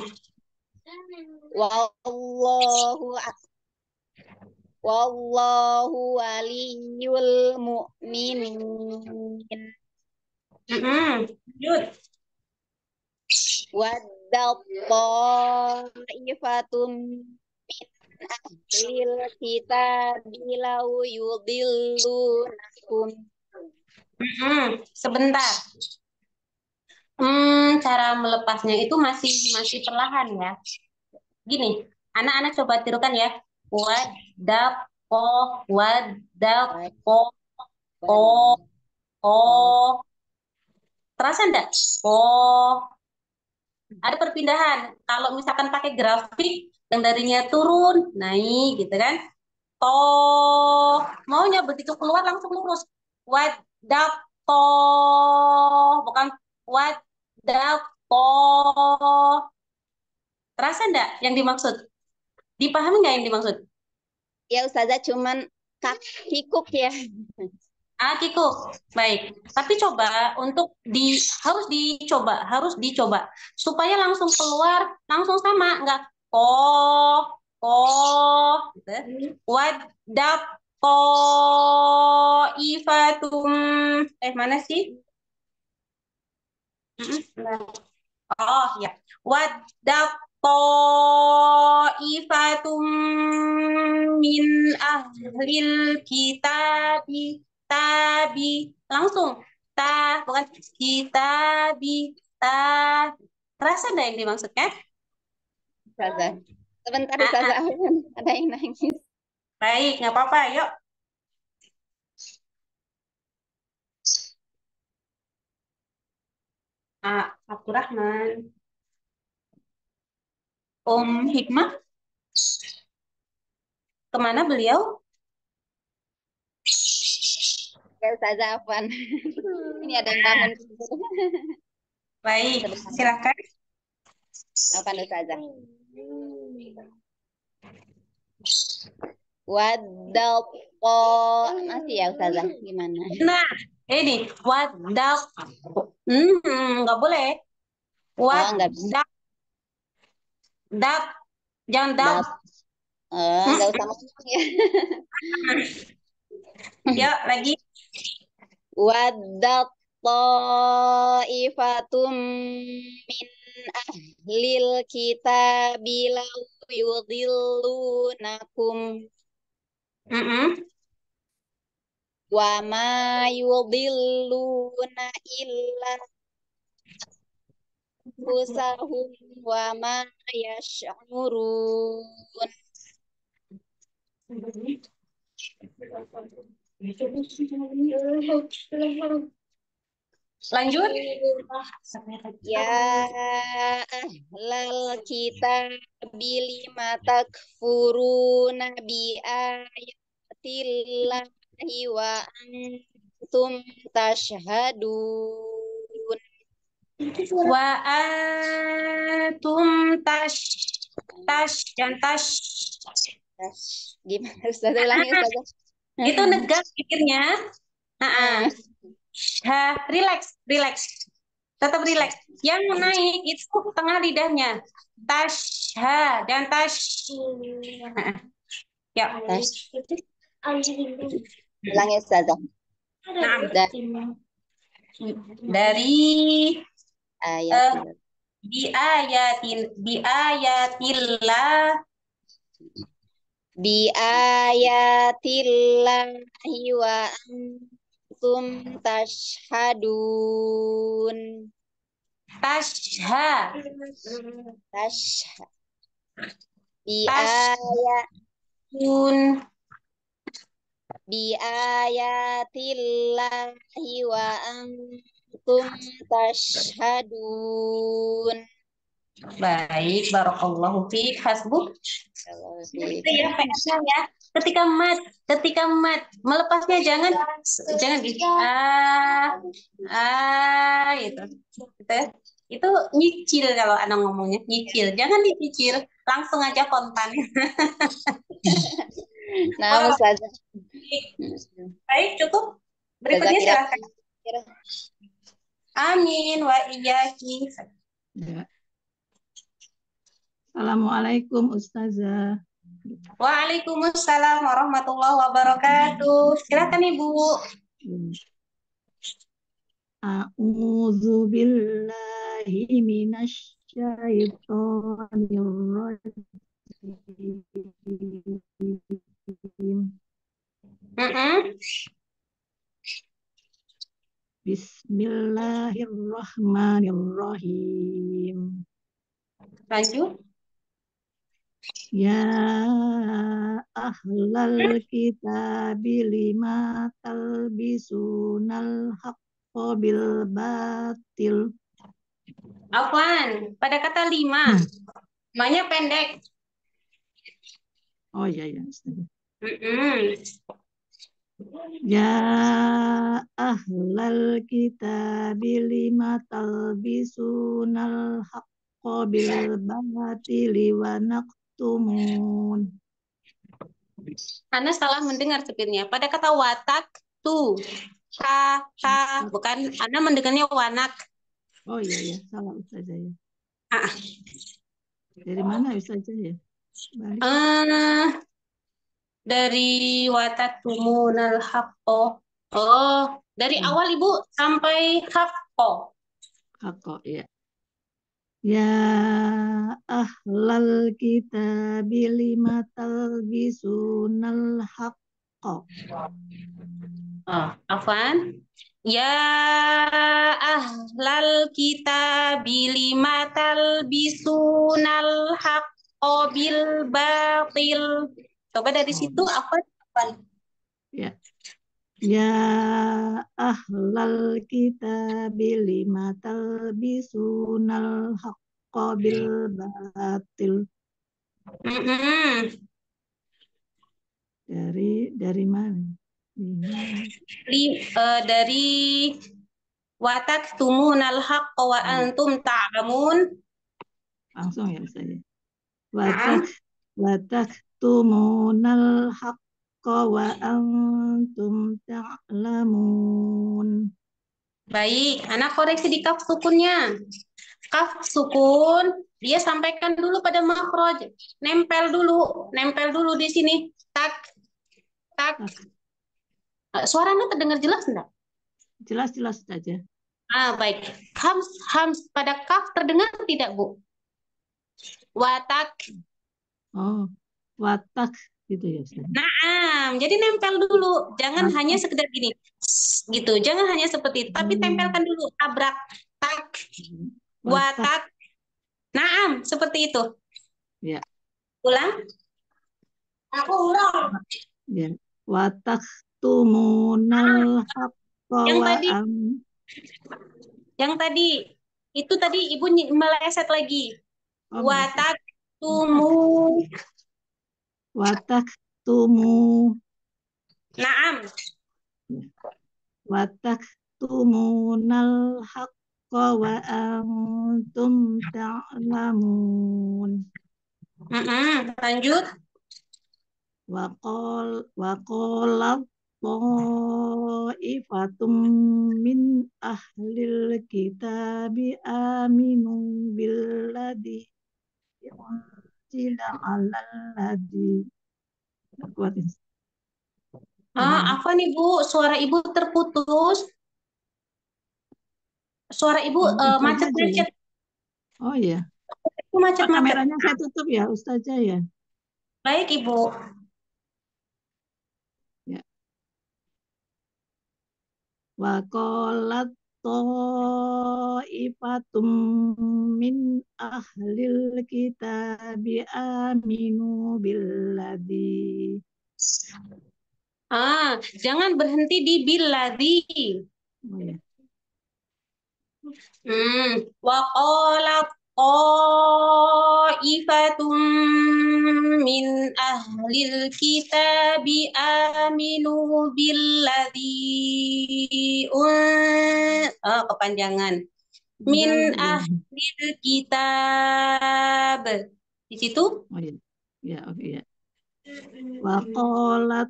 F: Wallahu wallahu waliyul mu'minin.
B: Mm-mm. Lanjut.
F: Waddal ta'ifatum min ahlil kitabi law yudillunakum.
B: Mm-mm. Sebentar. Hmm, cara melepasnya itu masih masih perlahan ya. Gini, anak-anak coba tirukan ya. Wadap ko, wadap ko, ko, ko. Terasa enggak? Ko. Ada perpindahan. Kalau misalkan pakai grafik yang darinya turun, naik gitu kan. To. Maunya begitu keluar langsung lurus. Wadap to. Bukan wadap to. Terasa enggak yang dimaksud? Dipahami nggak yang dimaksud?
F: Ya Ustazah, cuman kak kikuk ya.
B: Ah, kikuk. Baik. Tapi coba untuk di harus dicoba, harus dicoba supaya langsung keluar, langsung sama, enggak ko, ko, gitu. Wadap ko ifatum. Eh, mana sih? Mm-mm. Oh, ya. Wadap ifatum min ahlil kitabi tabi langsung ta bukan kitabi ta. Terasa ada yang dimaksudkan?
F: Ustazah. Sebentar
B: Ah,
F: Ustazah,
B: ah.
F: ada yang nangis.
B: Baik, nggak apa-apa, yuk. Ah, Abdurrahman. Om Hikmah, kemana beliau?
F: Ya Ustazah, Afwan. Ini ada yang bangun.
B: Baik,
F: Sebentar.
B: silakan.
F: Afwan Ustazah. Wadal masih ya Ustazah gimana?
B: Nah, ini wadak. Hmm, nggak boleh.
F: Oh nggak
B: Wadak, dak, jangan dak.
F: dap. Oh nggak usah masuk ya.
B: Ya, lagi.
F: Wadal ta'ifatum min ahlil kitabi law yudillunakum
B: Mm-mm.
F: wa ma yudilluna illa anfusahum wa ma yash'urun.
B: Lanjut.
F: Ya ahlal kitab lima takfuruna bi ayatillahi wa antum tashhadun.
B: Wa antum tash tash dan tash.
F: Tash. Gimana Ustazah ulangi Ustazah?
B: Itu negak pikirnya.
F: Hmm.
B: Ha, relax, relax. Tetap relax. Yang naik itu tengah lidahnya. Tash, ha, dan tash. Ya.
F: Tash. Ulangi Ustazah.
B: Nah,
F: Da-
B: dari
F: ayat
B: eh, bi ayatin bi ayatillah
F: bi ayatillahi wa antum tashhadun.
B: tasha
F: Tash bi
B: Tash.
F: ayat
B: un
F: bi ayatillahi wa antum tashhadun.
B: baik, barakallahu fiik, hasbuk.
F: Kalau
B: Itu ya P R-nya ya. Ketika mat, ketika mat, melepasnya jangan jangan di ah ah itu. Gitu ya. Itu nyicil kalau anak ngomongnya, nyicil. Jangan dicicil, langsung aja kontan.
F: nah Ustazah.
B: Baik, cukup. Berikutnya
F: Jazakillah.
B: silakan. Amin wa iyyaki.
E: Ya. Assalamualaikum Ustazah.
B: Waalaikumsalam warahmatullahi wabarakatuh. Silakan Ibu.
E: A'udzu billahi minasy syaithanir rajim.
B: Mm-mm.
E: Bismillahirrahmanirrahim.
B: Lanjut.
E: Ya ahlal kitabi lima talbisunal haqqa bil batil.
B: Afwan, pada kata lima, limanya pendek.
E: Oh iya ya.
B: Mm-mm.
E: Ya ahlal kitabi lima talbisunal haqqa bil batili wa naqtumun.
B: Anda salah mendengar sebenarnya. Pada kata watak, tu, ka, ka, bukan. Anda mendengarnya wanak.
E: Oh iya ya, salah Ustazah ya.
B: Ah.
E: Dari mana Ustazah ya? Balik.
B: Uh, dari watak tumunal haqqo. Oh, dari
E: Hmm.
B: awal Ibu sampai haqqo.
E: Haqqo ya. Ya ahlal kitabi lima talbisunal haqqa.
B: Oh, Afwan. Ya ahlal kitabi lima talbisunal haqqo bil batil. Coba dari
E: Oh.
B: situ Afwan. Afwan.
E: Ya. Ya ahlal kitabi lima talbisunal haqqa bil batil.
B: Mm-mm.
E: Dari dari mana? Lima.
B: Li- eh, dari watak tumunal haqqo wa antum ta'lamun.
E: Langsung ya saya. Watak watak taktumunal haqqa wa antum ta'lamun.
B: Baik, anak koreksi di kaf sukunnya. Kaf sukun, dia sampaikan dulu pada makhraj. Nempel dulu, nempel dulu di sini. Tak, tak.
E: Tak.
B: Suaranya terdengar jelas enggak?
E: Jelas-jelas saja.
B: Ah, baik. Hams, hams pada kaf terdengar tidak, Bu? Watak.
E: Oh, watak gitu ya, Ustaz.
B: Naam, jadi nempel dulu. Jangan
E: Watak.
B: hanya sekedar gini. Gitu. Jangan hanya seperti itu, tapi tempelkan dulu. Tabrak. Tak.
E: Watak.
B: Watak. Naam, seperti itu.
E: Ya.
B: Ulang. Aku ulang.
E: Ya. Watak tumunal haqqa
B: Yang
E: wa
B: tadi.
E: am.
B: Yang tadi. Itu tadi Ibu meleset lagi.
E: Oh,
B: Watak tumu.
E: Watak tumu.
B: Naam.
E: Watak tumunal haqqa wa antum ta'lamun.
B: Mm-mm. Lanjut.
E: Waqol waqalat ta'ifatum min ahlil kitabi aminu billadhi unzila 'alal ladzi.
B: Ah, apa nih Bu? Suara Ibu terputus. Suara Ibu uh, macet-macet.
E: Oh iya.
B: Itu macet-macet.
E: Kameranya saya tutup ya, Ustazah ya.
B: Baik Ibu.
E: Ya. Wa qalat ta'ifatum min ahlil kitabi aminu billadzi.
B: Ah, jangan berhenti di billadzi.
E: Oh ya.
B: Hmm, wa qalat ta'ifatum min ahlil kitabi aminu billadzi un ah, kepanjangan. Min ahlil kitab. Di situ?
E: Oh ya. Ya, oke okay, ya. Wa qalat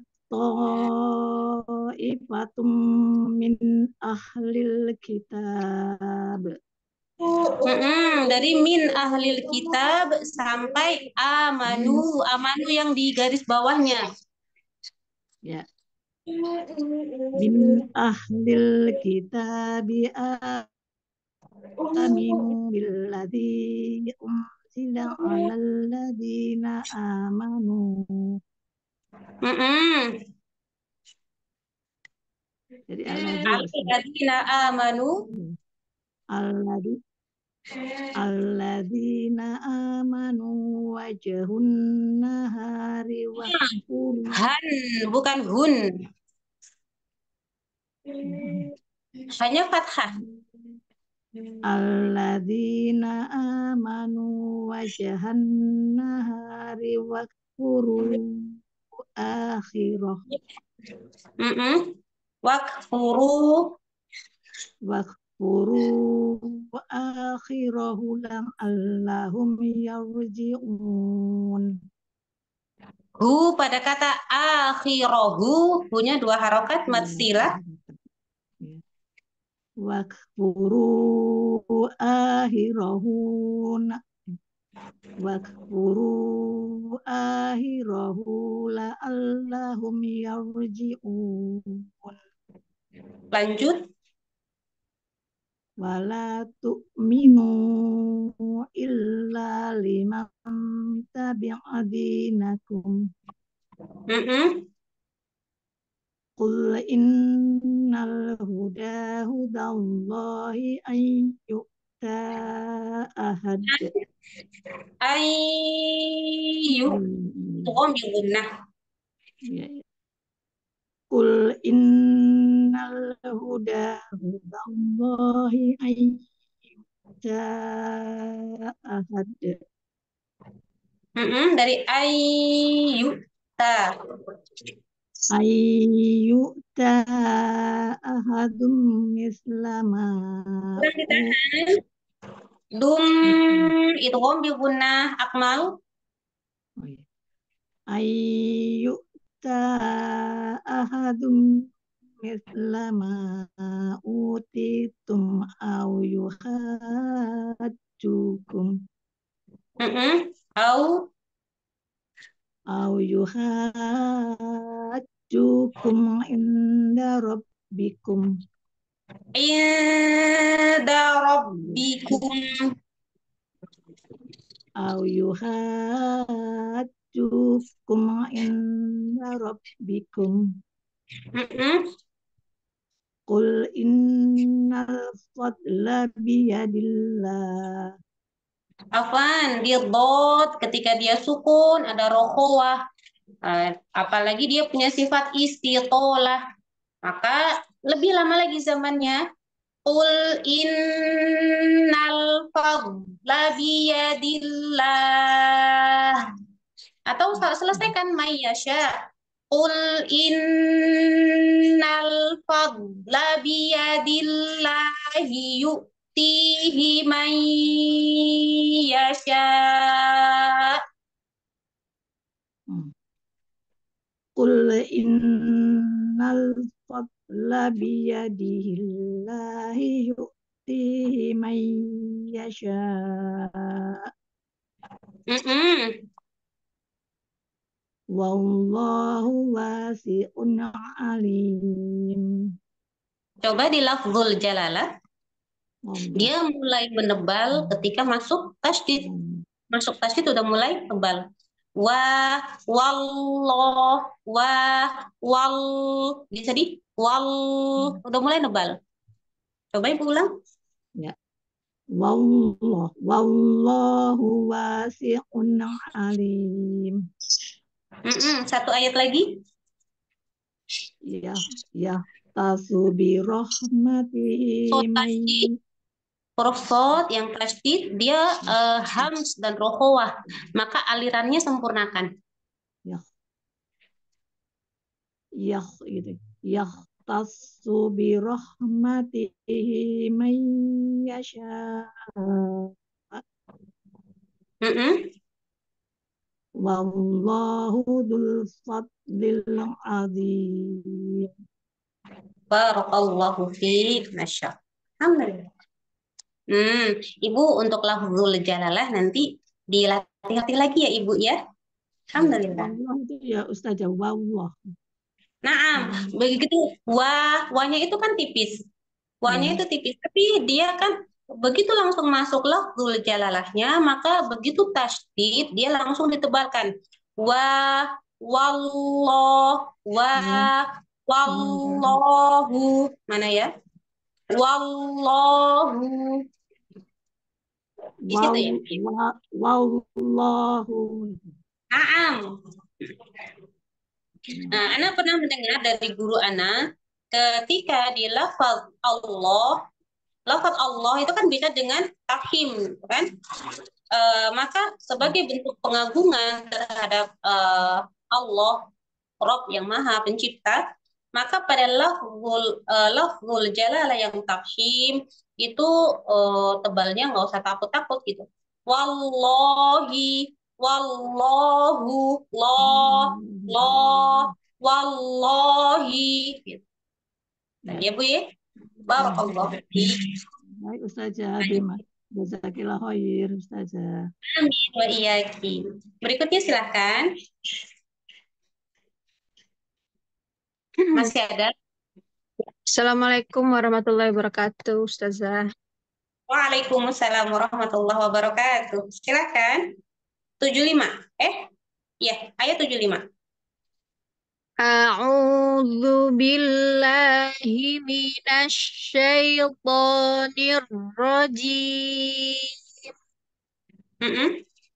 E: ta'ifatum min ahlil kitab.
B: Mm-mm, dari min ahlil kitab sampai amanu, amanu yang di garis bawahnya.
E: Ya. Min ahlil kitabi aminu billadzi unzila 'alal ladzina amanu.
B: Mm-mm.
E: Jadi alladzina
B: amanu
E: alladzi alladzina amanu wajhun nahari wa
B: han bukan hun. Hanya fathah.
E: Alladzina amanu wajhan nahari wa kuru akhirah.
B: Mm-mm. Wakfuru
E: Wakfuru akhirahu lam allahum yarji'un.
B: hu pada kata akhirahu, punya dua harokat mad silah.
E: Wakfuru akhirahu Wakfuru akhirahu la'allahum yarji'un.
B: Lanjut.
E: Wala tu'minu illa liman tabi'a dinakum.
B: Mm-mm.
E: Qul innal huda hudallahi an yu'ta ahad.
B: Ayyu tuh gunnah.
E: Ya, ya. Qul innal huda hudallahi an yu'ta ahad.
B: Mm-mm. Dari ayyu ta.
E: Ayyu'ta ahadum mislama.
B: Dum idgham bi gunnah akmal.
E: Oh, iya. ayyuta ahadum mislama utitum au yuhajjukum
B: Mm-mm. Au
E: au yuhajjukum inda rabbikum
B: inda rabbikum.
E: au yuhajjukum inda rabbikum
B: Mm-mm.
E: qul innal fadla biyadillah.
B: Afan, dia dot ketika dia sukun ada rokhawah. Eh, apalagi dia punya sifat istitolah, maka lebih lama lagi zamannya. Qul innal fadla biyadillah. Atau selesaikan mayyasya. Qul innal fadla biyadillahi yu'tihi man yasha.
E: Hmm. Qul innal fadla biyadillahi yu'tihi man yasha.
B: Mm-mm.
E: Wallahu wasi'un alim.
B: Coba di lafzul jalalah,
E: Allah.
B: dia mulai menebal ketika masuk tasydid. Masuk tasydid udah mulai tebal. Wa wallah wa wal bisa di wal udah mulai nebal. Coba ibu ulang.
E: Ya. Wallah wallahu wasi'un alim.
B: Mm-mm. Satu ayat lagi.
E: Ya, ya tasubi rahmatihi
B: So,
E: may
B: tasydid, huruf sod yang tasydid dia uh, hams dan rokhawah, maka alirannya sempurnakan.
E: ya ya gitu ya tasubi rahmatihi may yasha.
B: Mm-mm.
E: Wallahu dzul fadlil azim.
B: Barakallahu fiik. Masya. Alhamdulillah. Hmm, Ibu untuk lafzul jalalah nanti dilatih-latih lagi ya Ibu ya. Alhamdulillah.
E: Wallah itu ya Ustazah wallah.
B: Naam, begitu wah, wahnya itu kan tipis. Wahnya
E: Ya.
B: itu tipis, tapi dia kan begitu langsung masuk lafzul jalalahnya, maka begitu tasydid dia langsung ditebalkan. Wa wallah wa wallahu. Mana ya? Wallahu. Di situ ya.
E: Wa- wa- Wallahu.
B: Naam. Nah, Ana pernah mendengar dari guru Ana, ketika di lafaz Allah, lafaz Allah itu kan bisa dengan tafhim, kan? Eh, maka sebagai bentuk pengagungan terhadap eh, Allah, Rob yang Maha Pencipta, maka pada lafzul eh, lafzul jalalah yang tafhim itu eh, tebalnya nggak usah takut-takut gitu. Wallahi, wallahu, la, la, wallahi. Gitu. Nah, ya Bu ya. Barakallahu fiik.
E: Baik Ustazah Bima. Jazakillah khair Ustazah.
B: Amin wa iyaki. Berikutnya silahkan. Masih ada?
G: Assalamualaikum warahmatullahi wabarakatuh, Ustazah.
B: Waalaikumsalam warahmatullahi wabarakatuh. Silakan. tujuh puluh lima. Eh, ya, ayat tujuh puluh lima.
G: A'udzu billahi minasy syaithanir rajim.
B: Mm-mm.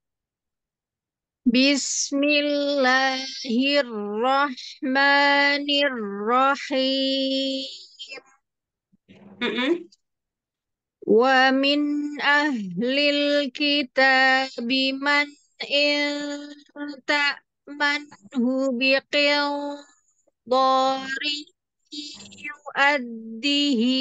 G: Bismillahirrahmanirrahim.
B: Mm-mm.
G: Wa min ahlil kitabi man in ta'manhu biqintarin yu'addihi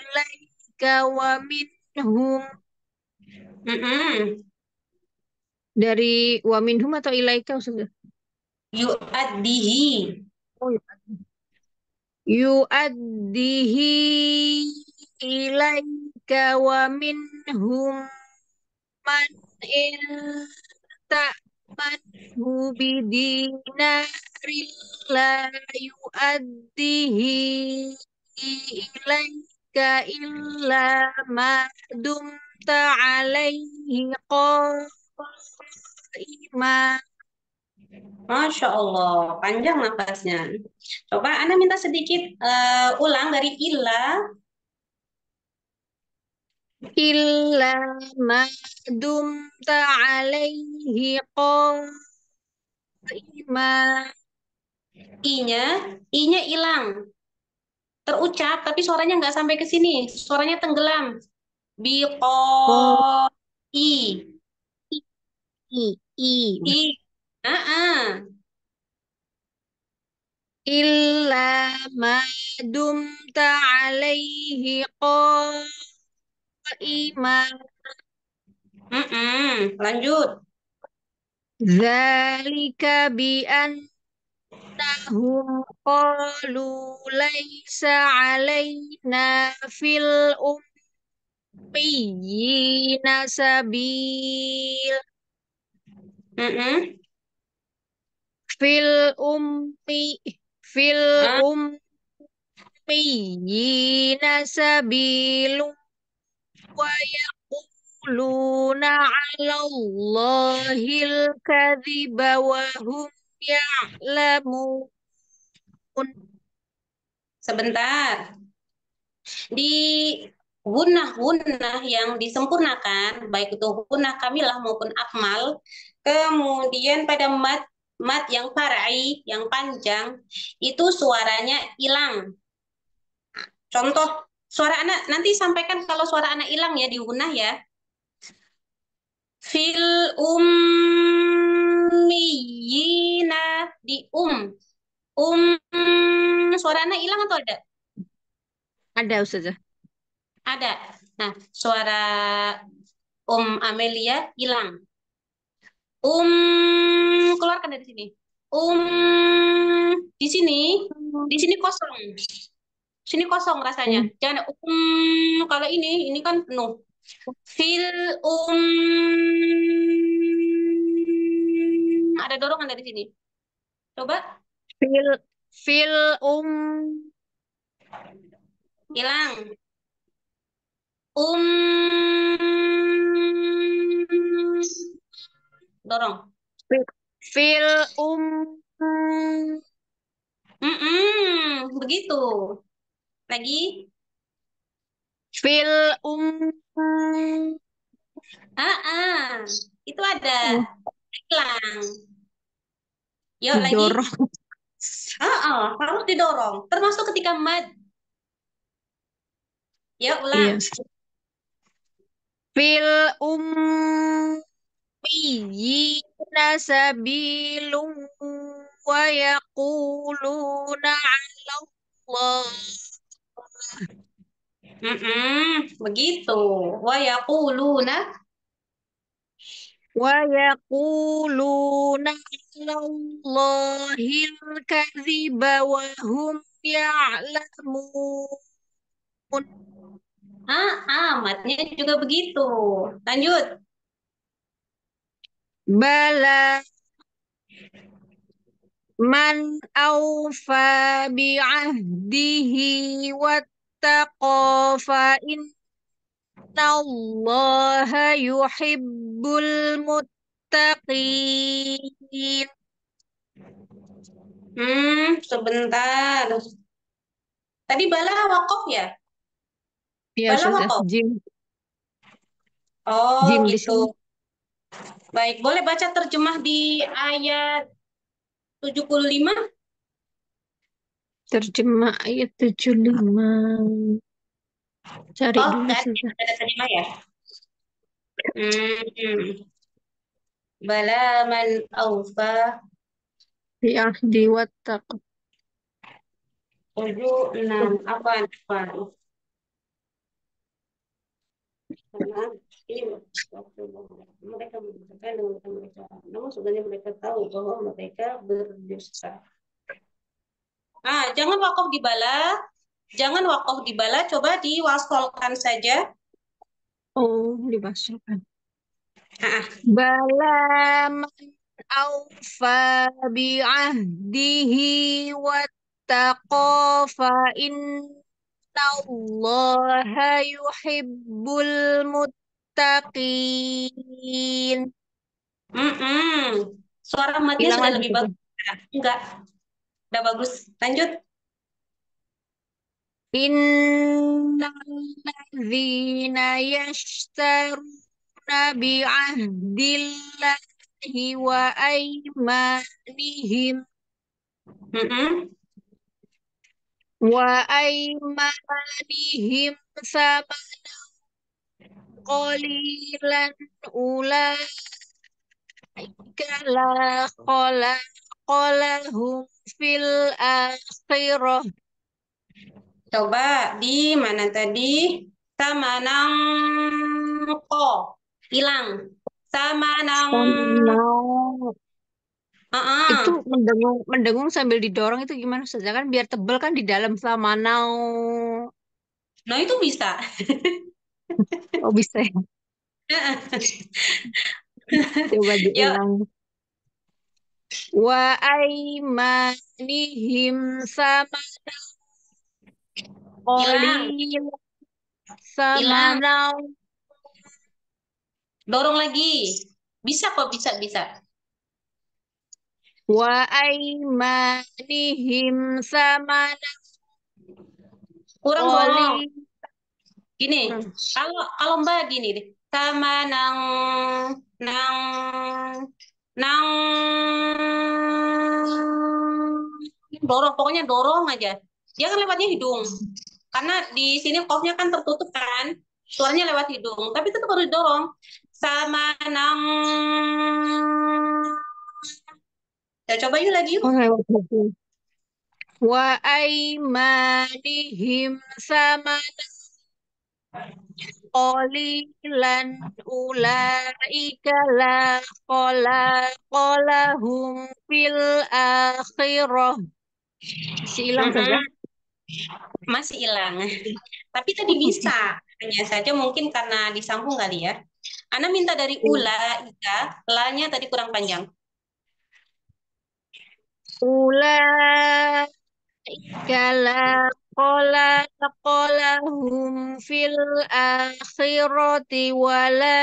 G: ilaika wa minhum
B: Mm-mm.
G: Dari wa minhum atau ilaika Ustazah?
B: Yu'addihi.
G: Oh, ya. Yu'addihi ilaika wa minhum man in ta'manhu bidinarin la yu'addihi ilaika illa ma dumta alaihi qa'ima.
B: Masya Allah, panjang nafasnya. Coba Ana minta sedikit eh, ulang dari illa.
G: Illa ma dumta alaihi qa'ima.
B: I-nya, I-nya hilang. Terucap, tapi suaranya nggak sampai ke sini. Suaranya tenggelam. Biqo I.
G: I, I.
B: I. Ah, ah.
G: Illa ma dumta alaihi qa'ima.
B: Mm-mm. Lanjut.
G: Zalika bi annahum qalu laisa alaina fil ummiyina sabil.
B: Mm-mm.
G: Fil ummi fil
B: Ah,
G: ummiyina sabilun wa yaquluna 'ala Allahil kadhiba wa hum ya'lamun.
B: sebentar. Di gunnah-gunnah yang disempurnakan, baik itu gunnah kamilah maupun akmal, kemudian pada mat mat yang far'i, yang panjang, itu suaranya hilang. Contoh, suara anak, nanti sampaikan kalau suara anak hilang ya di gunnah ya. Fil ummiyina, di um. Um, suara anak hilang atau ada?
G: Ada Ustazah.
B: Ada. Nah, suara Um Amelia hilang. Um, keluarkan dari sini. Um, di sini, di sini kosong. Sini kosong rasanya. Jangan um, kalau ini, ini kan penuh. Fil um, ada dorongan dari sini. Coba,
G: Fil fil um
B: hilang. Um, dorong.
G: fil um
B: Mm-mm, begitu. Lagi.
G: fil um
B: Ah, ah, itu ada hilang. Yuk lagi.
G: didorong.
B: Ah, ah, harus didorong. Termasuk ketika mad. Ya
G: Iya.
B: ulang.
G: Fil ummiyina sabilun wa yaquluna 'ala Allah.
B: Mm-mm, begitu. Wa yaquluna.
G: Wa yaquluna 'ala Allahil kadhiba wa hum ya'lamun.
B: Ah, amatnya juga begitu. Lanjut.
G: Bala man awfa bi'ahdihi wattaqa fa innallaha yuhibbul muttaqin.
B: Hmm, sebentar. Tadi bala wakof ya?
G: Ya,
B: Bala
G: Ustazah.
B: wakof.
G: Jim,
B: Oh,
G: Jim di
B: gitu.
G: sini.
B: Baik, boleh baca terjemah di ayat tujuh puluh lima?
G: Terjemah ayat tujuh puluh lima. Cari
B: Oh,
G: dulu,
B: nggak ada,
G: Ustazah.
B: nggak ada terjemah ya? Hmm. Bala man awfa
G: Bi'ahdi wattaqa.
B: tujuh enam apa apa? ini waktu mereka berbicara dengan mereka, namun sebenarnya mereka tahu bahwa mereka berdusta. Ah, jangan wakaf di bala, jangan wakaf di bala, coba diwasolkan saja.
G: Oh, dimasukkan.
B: Ah,
G: Bala man awfa bi'ahdihi wattaqa fa innallaha yuhibbul muttaqin.
B: mm-mm. Suara matnya
G: Hilang
B: sudah
G: lagi
B: lebih
G: tuh.
B: bagus. Enggak, udah bagus. Lanjut.
G: Innalladzina yashtaruna bi'ahdillahi wa aymanihim
B: Mm-mm.
G: wa aymanihim sama qalilan ulaika la khalaqalahum fil akhirah.
B: Coba di mana tadi? Samanang ko. Hilang. Samanang.
G: Sama itu
B: Uh-uh.
G: mendengung mendengung sambil didorong itu gimana saja kan biar tebel kan di dalam Samanau.
B: Nah, itu bisa.
G: Oh bisa ya. Coba
B: Ya,
G: diulang. Wa aimanihim sama
B: hilang.
G: qalil sama
B: Hilang.
G: nau
B: Dorong lagi. Bisa kok, bisa, bisa.
G: wa aimanihim sama
B: Kurang dorong.
G: qalil.
B: Gini,
G: Hmm.
B: kalau kalau Mbak gini deh. Sama nang nang nang dorong, pokoknya dorong aja. Dia kan lewatnya hidung. Karena di sini kopnya kan tertutup kan. Suaranya lewat hidung, tapi tetap harus didorong. Sama nang. Ya, coba yuk lagi yuk.
G: Oh, lewat hidung. Wa aimanihim sama qalilan ulaika la khalaqalahum fil akhirah. Masih hilang saja.
B: Mm-mm. Masih hilang. Tapi tadi bisa. Hanya saja mungkin karena disambung kali ya. Ana minta dari ula, ika, la-nya tadi kurang panjang.
G: Ulaika la khalaqalahum fil akhirati wa la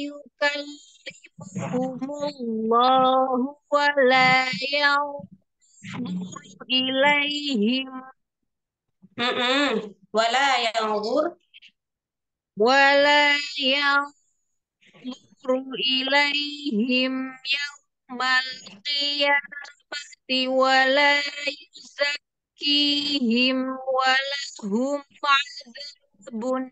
G: yukallimuhumullahu wa la yanzuru ilaihim
B: Mm-mm. Wala yang gur.
G: wa la yanzuru ilaihim yaumal qiyamati wa la yuzakkihim wa lahum adzabun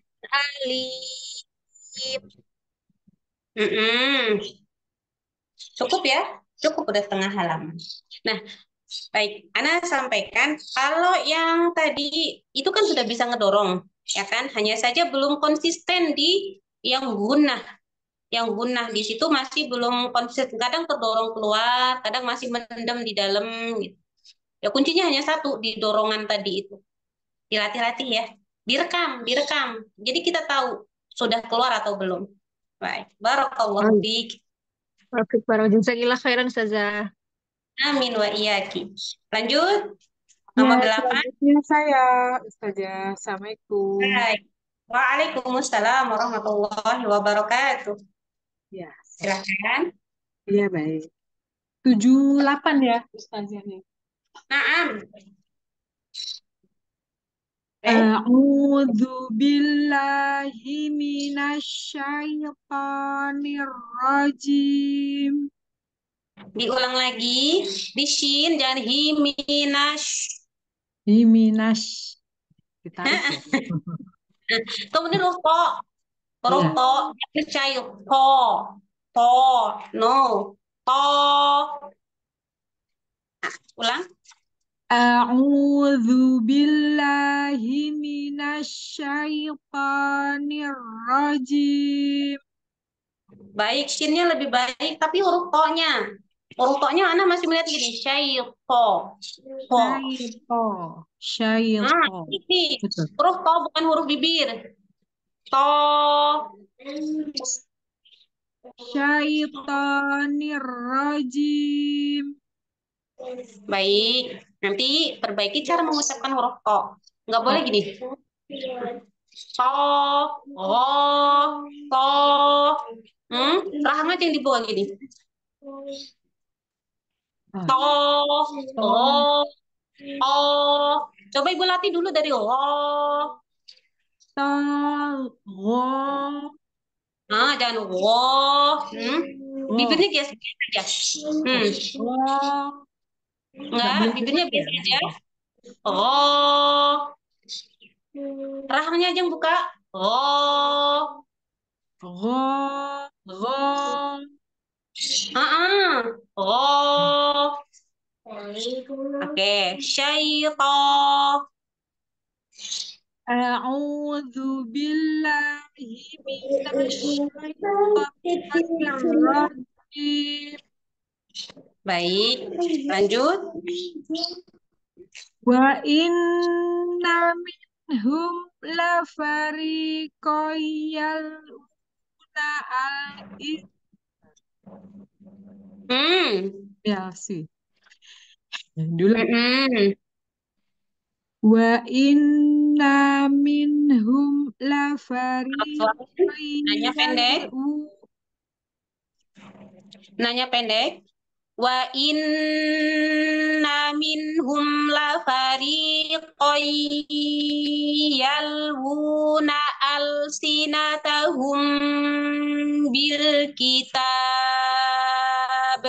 G: alim.
B: Mm-mm. Cukup ya? Cukup udah setengah halaman. Nah, baik. Ana sampaikan kalau yang tadi itu kan sudah bisa ngedorong, ya kan? Hanya saja belum konsisten di yang gunah. Yang gunah di situ masih belum konsisten. Kadang terdorong keluar, kadang masih mendem di dalam. Gitu. Ya kuncinya hanya satu di dorongan tadi itu. Dilatih-latih ya. Direkam, direkam. Jadi kita tahu sudah keluar atau belum. Baik. Barakallahu fiik.
G: Wafik barang jazakallah khairan Ustazah.
B: Amin wa iyaki. Lanjut.
H: Ya,
B: Nomor delapan.
H: selanjutnya saya, Ustazah. Assalamualaikum.
B: Baik. Waalaikumsalam warahmatullahi wabarakatuh.
H: Ya,
B: Silakan.
H: iya baik. tujuh delapan ya, Ustazah nih.
B: Naam. Baik.
H: A'udzu billahi minasyaitonir rajim.
B: Diulang lagi. Di shin jangan himinas.
H: Himinas. Ditarik ya.
B: Kemudian huruf to. Huruf
H: Iya.
B: to. Jangan cair. To. To. No. To. Ulang.
H: A'udzu billahi minasyaitonir rajim.
B: Baik, shinnya lebih baik, tapi huruf to-nya. Huruf to-nya Ana masih melihat gini, syaito. To.
H: Syaito. Syaito.
B: Nah, ini
H: Betul.
B: huruf to bukan huruf bibir. To.
H: Syaitonir rajim.
B: Baik, nanti perbaiki cara mengucapkan huruf to. Nggak boleh
H: Oh.
B: gini. To, oh, to. Hmm? Rahang aja yang dibawa gini.
H: Ah.
B: To,
H: To.
B: oh, oh. Coba Ibu latih dulu dari oh.
H: To. Go.
B: Ah, jangan wow. Hmm?
H: Oh.
B: Bibirnya biasa aja. Hmm.
H: Oh. Nggak
B: Enggak,
H: boleh
B: bibirnya
H: cepat ya?
B: biasa aja. Oh. Rahangnya aja yang buka. Oh.
H: Go. Go.
B: Ah, ah. Oh. Oke, syaitan.
H: A'udzu billahi minasyaitonir rajim.
B: Baik, lanjut.
H: Wa inna minhum la fariqan yaluna al-is.
B: Hmm.
H: Ya sih. Dulu.
B: Mm-mm.
H: Wa inna minhum la fariqan
B: Nanya pendek.
H: yalu-
B: Nanya pendek. Wa inna minhum la fariqan yalwuna alsinatahum bil kitab.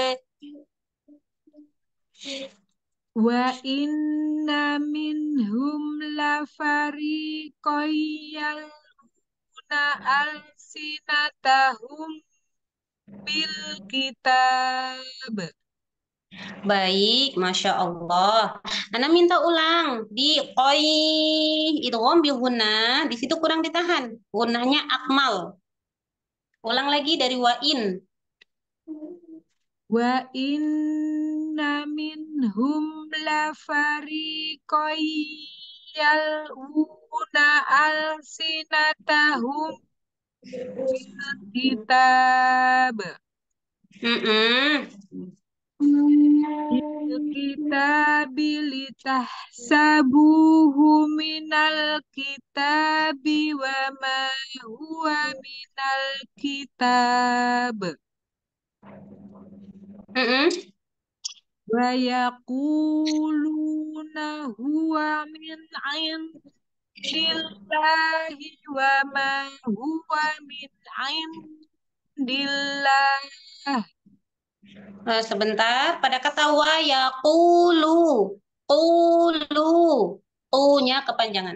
H: Wa inna minhum la fariqan yaluna alsinatahum bil kitab.
B: Baik, Masya Allah. Ana minta ulang. Di koi itu bil guna. Di situ kurang ditahan. Gunanya akmal. Ulang lagi dari wain.
H: Wa inna minhum la fariqan yaluna alsinatahum bil kitab.
B: Mm-mm.
H: Kitabi litahsabuhu minal kitabi wa ma huwa minal kitab
B: Mm-mm.
H: wa yaquluna huwa min indillahi wa ma huwa min indillah.
B: Eh, sebentar, pada kata wa yaqulu. Qulu. U-nya kepanjangan.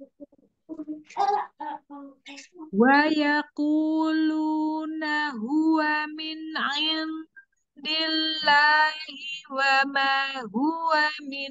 H: Wa yaquluna huwa min indillahi wa ma huwa min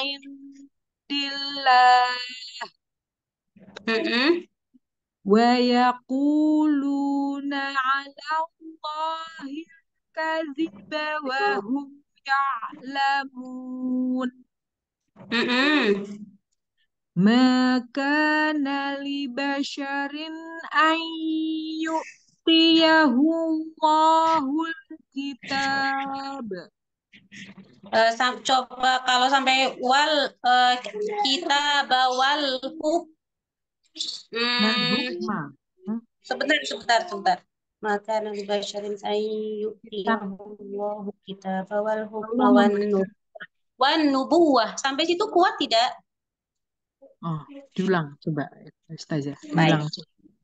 H: indillah
B: Mm-mm.
H: wa yaquluna ala Allahi kadziba wa hum ya'lamun.
B: Mm-mm.
H: Ma kana li basharin an yu'tiyahu Allahul kitab.
B: Eh, sam- coba kalau sampai wal eh, kita bawal huk.
H: Wal
B: Hmm,
H: hukma. Hmm?
B: sebentar, sebentar, sebentar. Maka nabi basyarin ayyu
H: Kitab
B: Allah kita bawal hukma
H: Allah
B: wan
H: memberikan.
B: nu- wan nubuwah. Sampai situ kuat tidak?
H: Oh, diulang coba Ustazah.
B: Baik.
H: Diulang.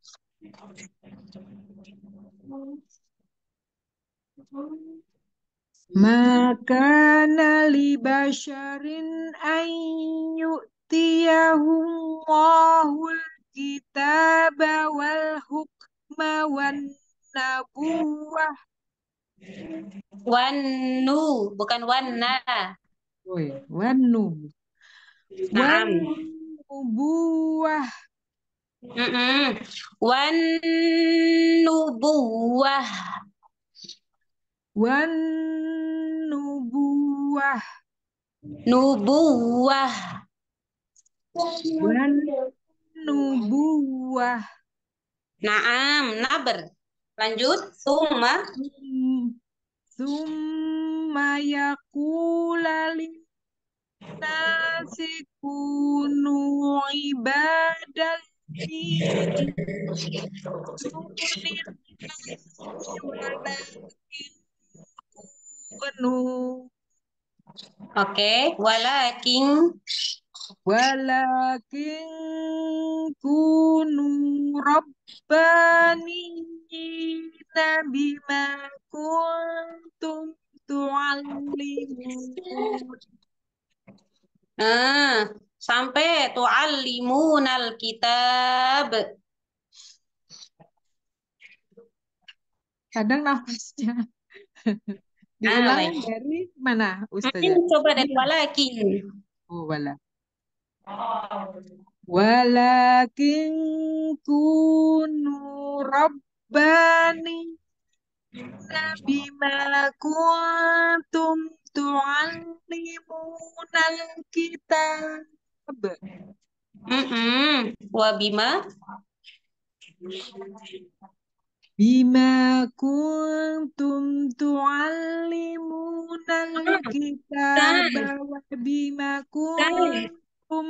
H: Maka li basyarin an yu'tiyahu Allahul kitaba wal hukma wan nabuwah.
B: Wan nu, bukan wanna.
H: Woi, wan nub. Wan
B: Naam.
H: nubuwah
B: Mm-mm. Wan nubuwah.
H: Wan nubuwah.
B: Nubuwah.
H: Wan nubuwah.
B: Naam, naber. Lanjut. Summa.
H: Sum- Summa yaqula linnasi kunu ibadan li dunillahi walakin kunu
B: Oke. Walakin.
H: walakin kunu rabbaniyina bima kuntum tu'allimun.
B: Ah, sampai tu'allimunal kitab.
H: Kadang nafasnya
B: Ah,
H: diulangi
B: baik.
H: dari mana,
B: Hmm,
H: Ustazah?
B: coba dari
H: Ini.
B: walakin.
H: Oh, wala. Walakin kunu rabbani bima kuntum tu'allimunal kitab.
B: Mm-mm. Wabima.
H: Bima kuntum tu'allimunal kitab wa bima kuntum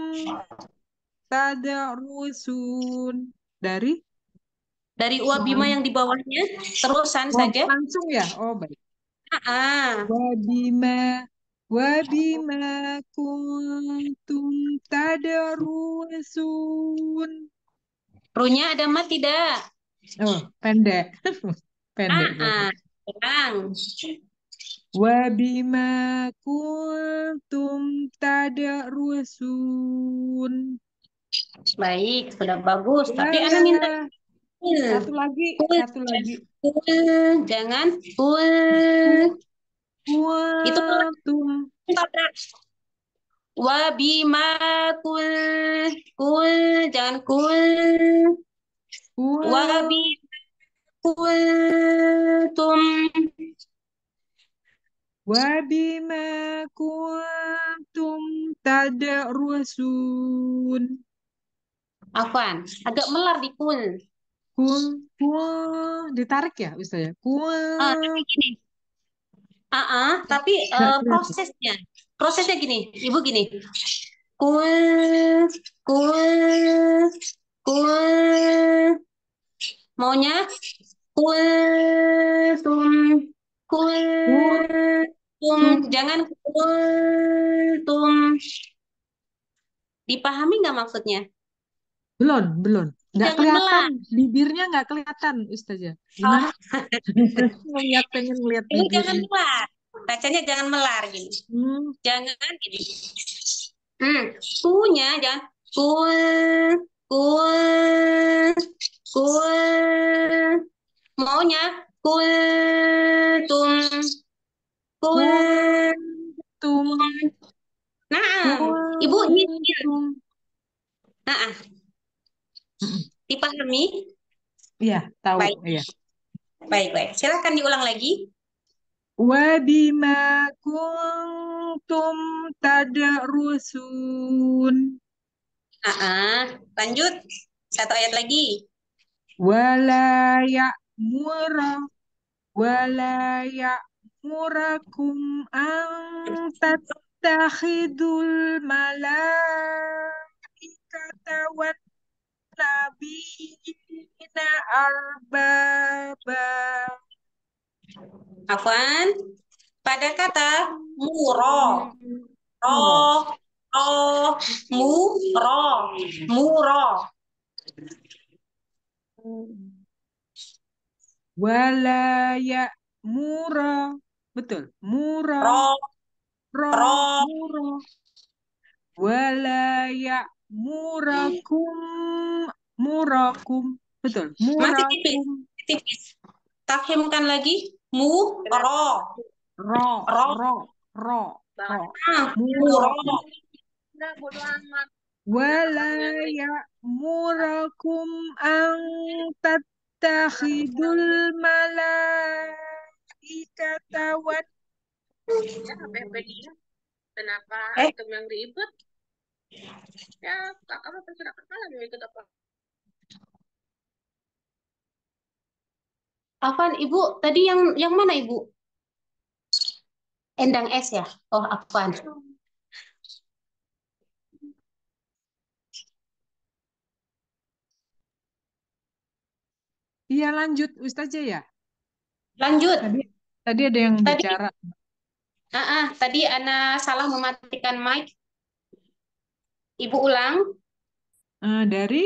H: tadrusun. Dari
B: Dari wabima yang di bawahnya. Terusan
H: oh,
B: saja.
H: langsung ya? Oh, baik.
B: Ah,
H: Wabima wabima kuntum tadrusun.
B: runya ada mat tidak?
H: Oh, pendek. Pendek
B: Ah,
H: berarti.
B: ah. Tenang.
H: Wabima kuntum tadrusun.
B: Baik, sudah bagus. Tapi
H: Wala.
B: Ana minta kul.
H: Satu lagi,
B: Kul.
H: satu lagi.
B: Kul. Jangan kul. Itu
H: Kuntum
B: pelan. Wabima kul. Kul. Jangan kul. Wabi kuntum.
H: wabima kuntum tadrusun.
B: Afwan, agak melar di kul.
H: Kul, kul, ditarik ya, Ustaz ya? Kul,
B: Ah, tapi gini. Ah, ah, tapi
H: nggak
B: eh,
H: kelihatan.
B: prosesnya, prosesnya gini, ibu gini. Kul, kul, kul. Maunya kul tum, kul
H: Kul,
B: tum.
H: tum,
B: Jangan kul tum. Dipahami nggak maksudnya?
H: belum, belum. Nggak
B: Jangan
H: kelihatan,
B: melar.
H: bibirnya nggak kelihatan, Ustaz ya.
B: Oh,
H: Gimana? Ngeliat, pengen ngeliat
B: ibu jangan
H: bibirnya.
B: melar. Bacanya jangan melar gini.
H: Hmm,
B: Jangan gini. Hmm, punya jangan kul kul kul. Maunya kul tum kul
H: kuntum,
B: Nah, ibu nyicil.
H: kuntum.
B: Nah,
H: Mm-mm.
B: dipahami?
H: Iya, tahu.
B: Baik,
H: Iya.
B: baik, baik. Silakan diulang lagi.
H: Wabima kuntum tadrusun.
B: Ah, lanjut. Satu ayat lagi.
H: Wala ya'mura wala ya'murakum an tattakhidul malaikata wan nabiyina arbaba.
B: Afwan. Pada kata muro.
H: Muro.
B: Roh. Roh. Muro. Muro.
H: Wala ya'mura. Betul. Mura.
B: Roh.
H: Ro.
B: Roh.
H: Mura. Wala ya'murakum. Murakum. Betul.
B: Masih tipis.
H: Murakum.
B: Tipis. Tafhimkan lagi. Mu. Roh.
H: Ro.
B: Roh.
H: Ro. Ro. Ro.
B: Ah, muro.
H: Murakum. Wala ya'murakum an tattakhidul malaikata wan
B: Ya, H P H P dia. Kenapa
G: Eh,
B: antum yang ribet? Ya, kakak mah terserah kepala mau ikut apa. Apaan Ibu? Tadi yang yang mana Ibu? Endang es ya? Oh, apaan?
H: Iya lanjut Ustazah ya.
B: Lanjut.
H: Tadi tadi ada yang
B: Tadi,
H: bicara.
B: ah, ah, tadi Ana salah mematikan mic. Ibu ulang.
H: Eh, dari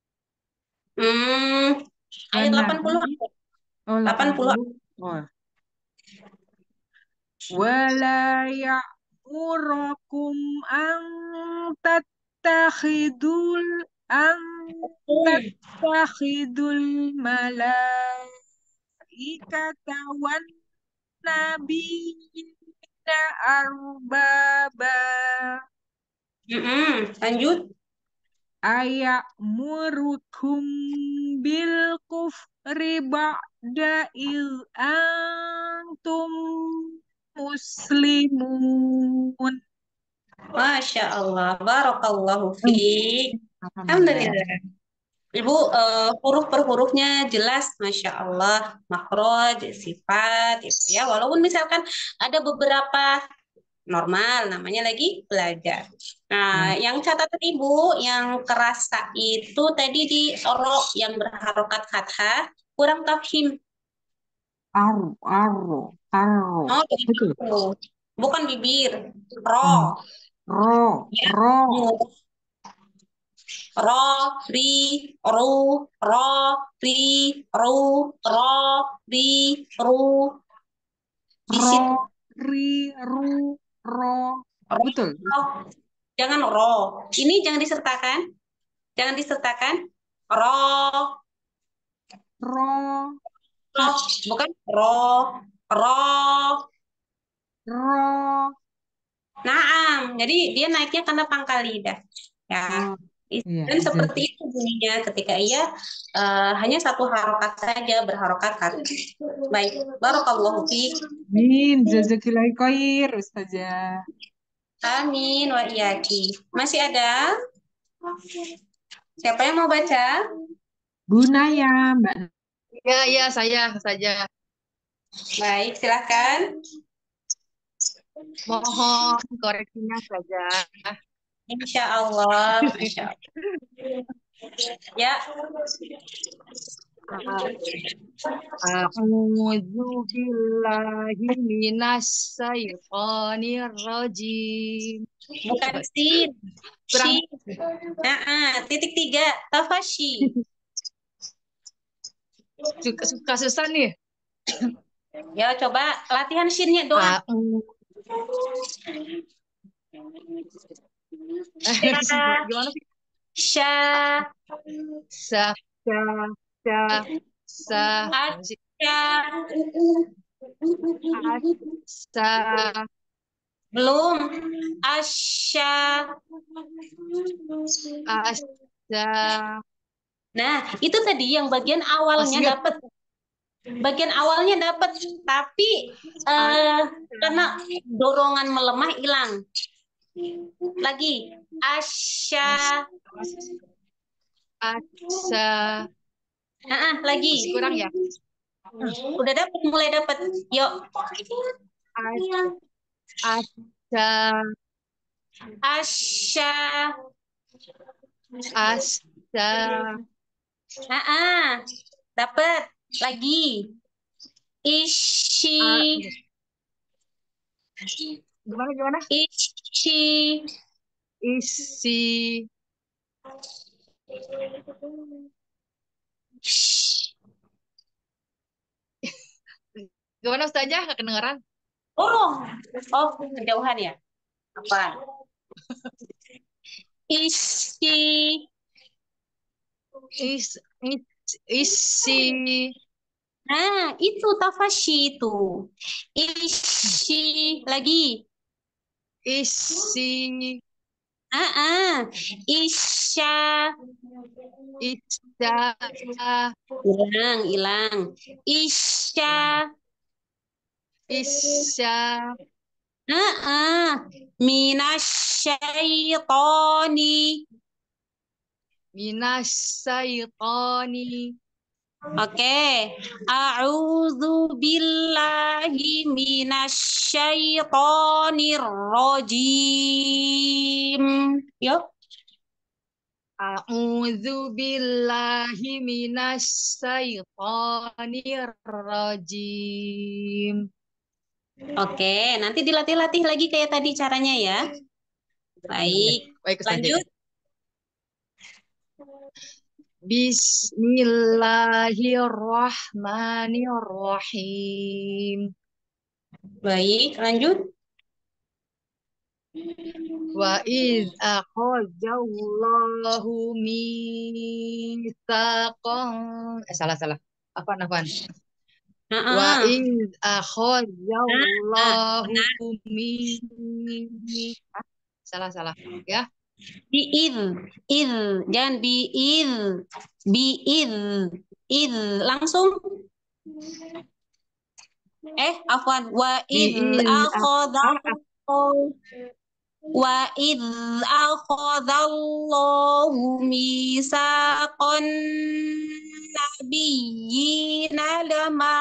B: Hmm, ayat
H: mana?
B: delapan puluh.
H: Oh,
B: delapan puluh.
H: delapan puluh. Oh. Wala ya'murakum an tattakhidul an tattakhidul malaikata wan nabiyina arbaba
B: Mm-mm, lanjut.
H: aya'murukum bil kufri ba'da il antum muslimun.
B: Masya Allah. Barakallahu fiik. Alhamdulillah. Ibu, eh, huruf per hurufnya jelas, Masya Allah, makhraj, sifat, itu ya. Walaupun misalkan ada beberapa normal, namanya lagi belajar. Nah, yang catatan Ibu, yang kerasa itu tadi di ro yang berharokat fathah, kurang tafhim.
H: Aro, aro, aro.
B: Oh,
H: Betul.
B: itu. Bukan bibir, ro.
H: Hmm. Ro,
B: Ya.
H: ro.
B: Ro, ri, ru, ro, ri, ru, ro, ri, ru. Di
H: Ro,
B: situ
H: ri, ru, ro. Betul.
B: ro. Jangan ro. Ini jangan disertakan. Jangan disertakan. Ro,
H: Ro,
B: ro. Bukan ro. Ro.
H: ro.
B: Naam. Jadi dia naiknya karena pangkal lidah. Ya.
H: Oh, iya.
B: Dan seperti
H: Jadi.
B: itu bunyinya ketika ia eh, hanya satu harokat saja berharokat kata. Baik. Barakallahu fiik.
H: Min, jazakillah khair, Ustazah.
B: Amin wa iyaki. Masih ada? Siapa yang mau baca?
H: Bu Naya, Mbak.
I: Ya, ya, saya saja.
B: Baik, silakan.
I: Mohon koreksinya saja.
B: Insya Allah. Insya Allah. Ya.
I: A'udzu billahi minas syaitonir rajim.
B: Bukan sin.
I: Kurang.
B: Shin. Nah, ah, titik tiga. Tafashi.
I: Suka, suka susah nih.
B: Ya, coba latihan shinnya doang. Sya.
I: Gimana sih?
B: Sya.
I: Sa, sa, sa, sa.
B: Asya.
I: Sa.
B: Belum. Asya.
I: Asya.
B: Nah, itu tadi yang bagian awalnya
I: Masih.
B: dapat. Bagian awalnya dapat, tapi eh, karena dorongan melemah hilang. Lagi. Asya.
I: Asya.
B: Nah, ah, lagi.
I: Masih kurang ya?
B: Udah dapat, mulai dapat. Yuk.
I: Asya.
B: Asya.
I: Asya.
B: Nah, ah, dapat. Lagi. Ishi.
I: Gimana gimana?
B: Ishi.
I: Isi. Gimana Ustazah? Nggak kedengeran?
B: Oh, oh, kejauhan ya? Apa? Isi.
I: Is, is, isi.
B: Nah, itu tafashi itu. Isi lagi.
I: Isi.
B: Ah, ah. Isya.
I: Isya.
B: Hilang, hilang. Isya.
I: Isya.
B: Ah, ah. Minasyaitoni.
I: Minasyaitoni.
B: Oke. A'udzu billahi minasyaitonir rajim. Yuk.
I: A'udzu billahi minasyaitonir rajim.
B: Oke, nanti dilatih-latih lagi kayak tadi caranya ya. Baik,
I: Baik, Ustazah.
B: lanjut.
I: Bismillahirrahmanirrahim.
B: Baik, lanjut.
I: Wa iz akhadallahu mitsaqan. Eh salah salah. Apaan apaan?
B: Ah,
I: Wa
B: ah.
I: iz
B: Ah,
I: akhadallahu mi ah, salah salah ya.
B: Bi'id, id, jangan bi'id, bi'id, id, langsung. Eh, afwan, wa id
I: Bi'iz
B: akhadallahu wa id akhadallahu misaqan nabiyyina lama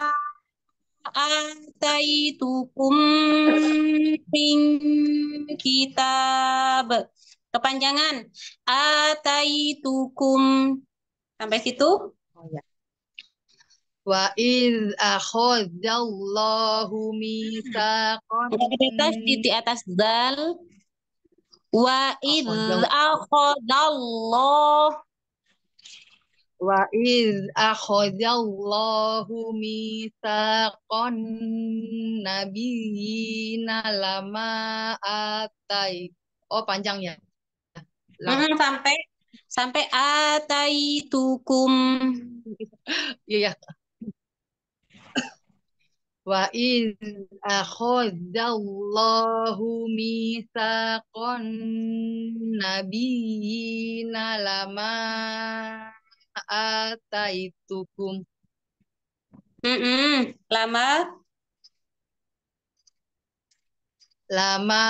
B: ataitukum min kitab. Kepanjangan. Ataitukum. Sampai situ.
I: Oh ya. Wa iz akhadallahu mitsaqan.
B: Enggak ada tasdid di atas dal. Wa iz akhadallahu
I: Wa iz akhadallahu mitsaqan nabiyyina lama atai. Oh panjang ya. Lam.
B: Hmm, sampai sampai ataitukum.
I: Iya ya. Wa iz akhadallahu mitsaqan nabiyyina lama ataitukum.
B: Mm-mm. Lama
I: Lama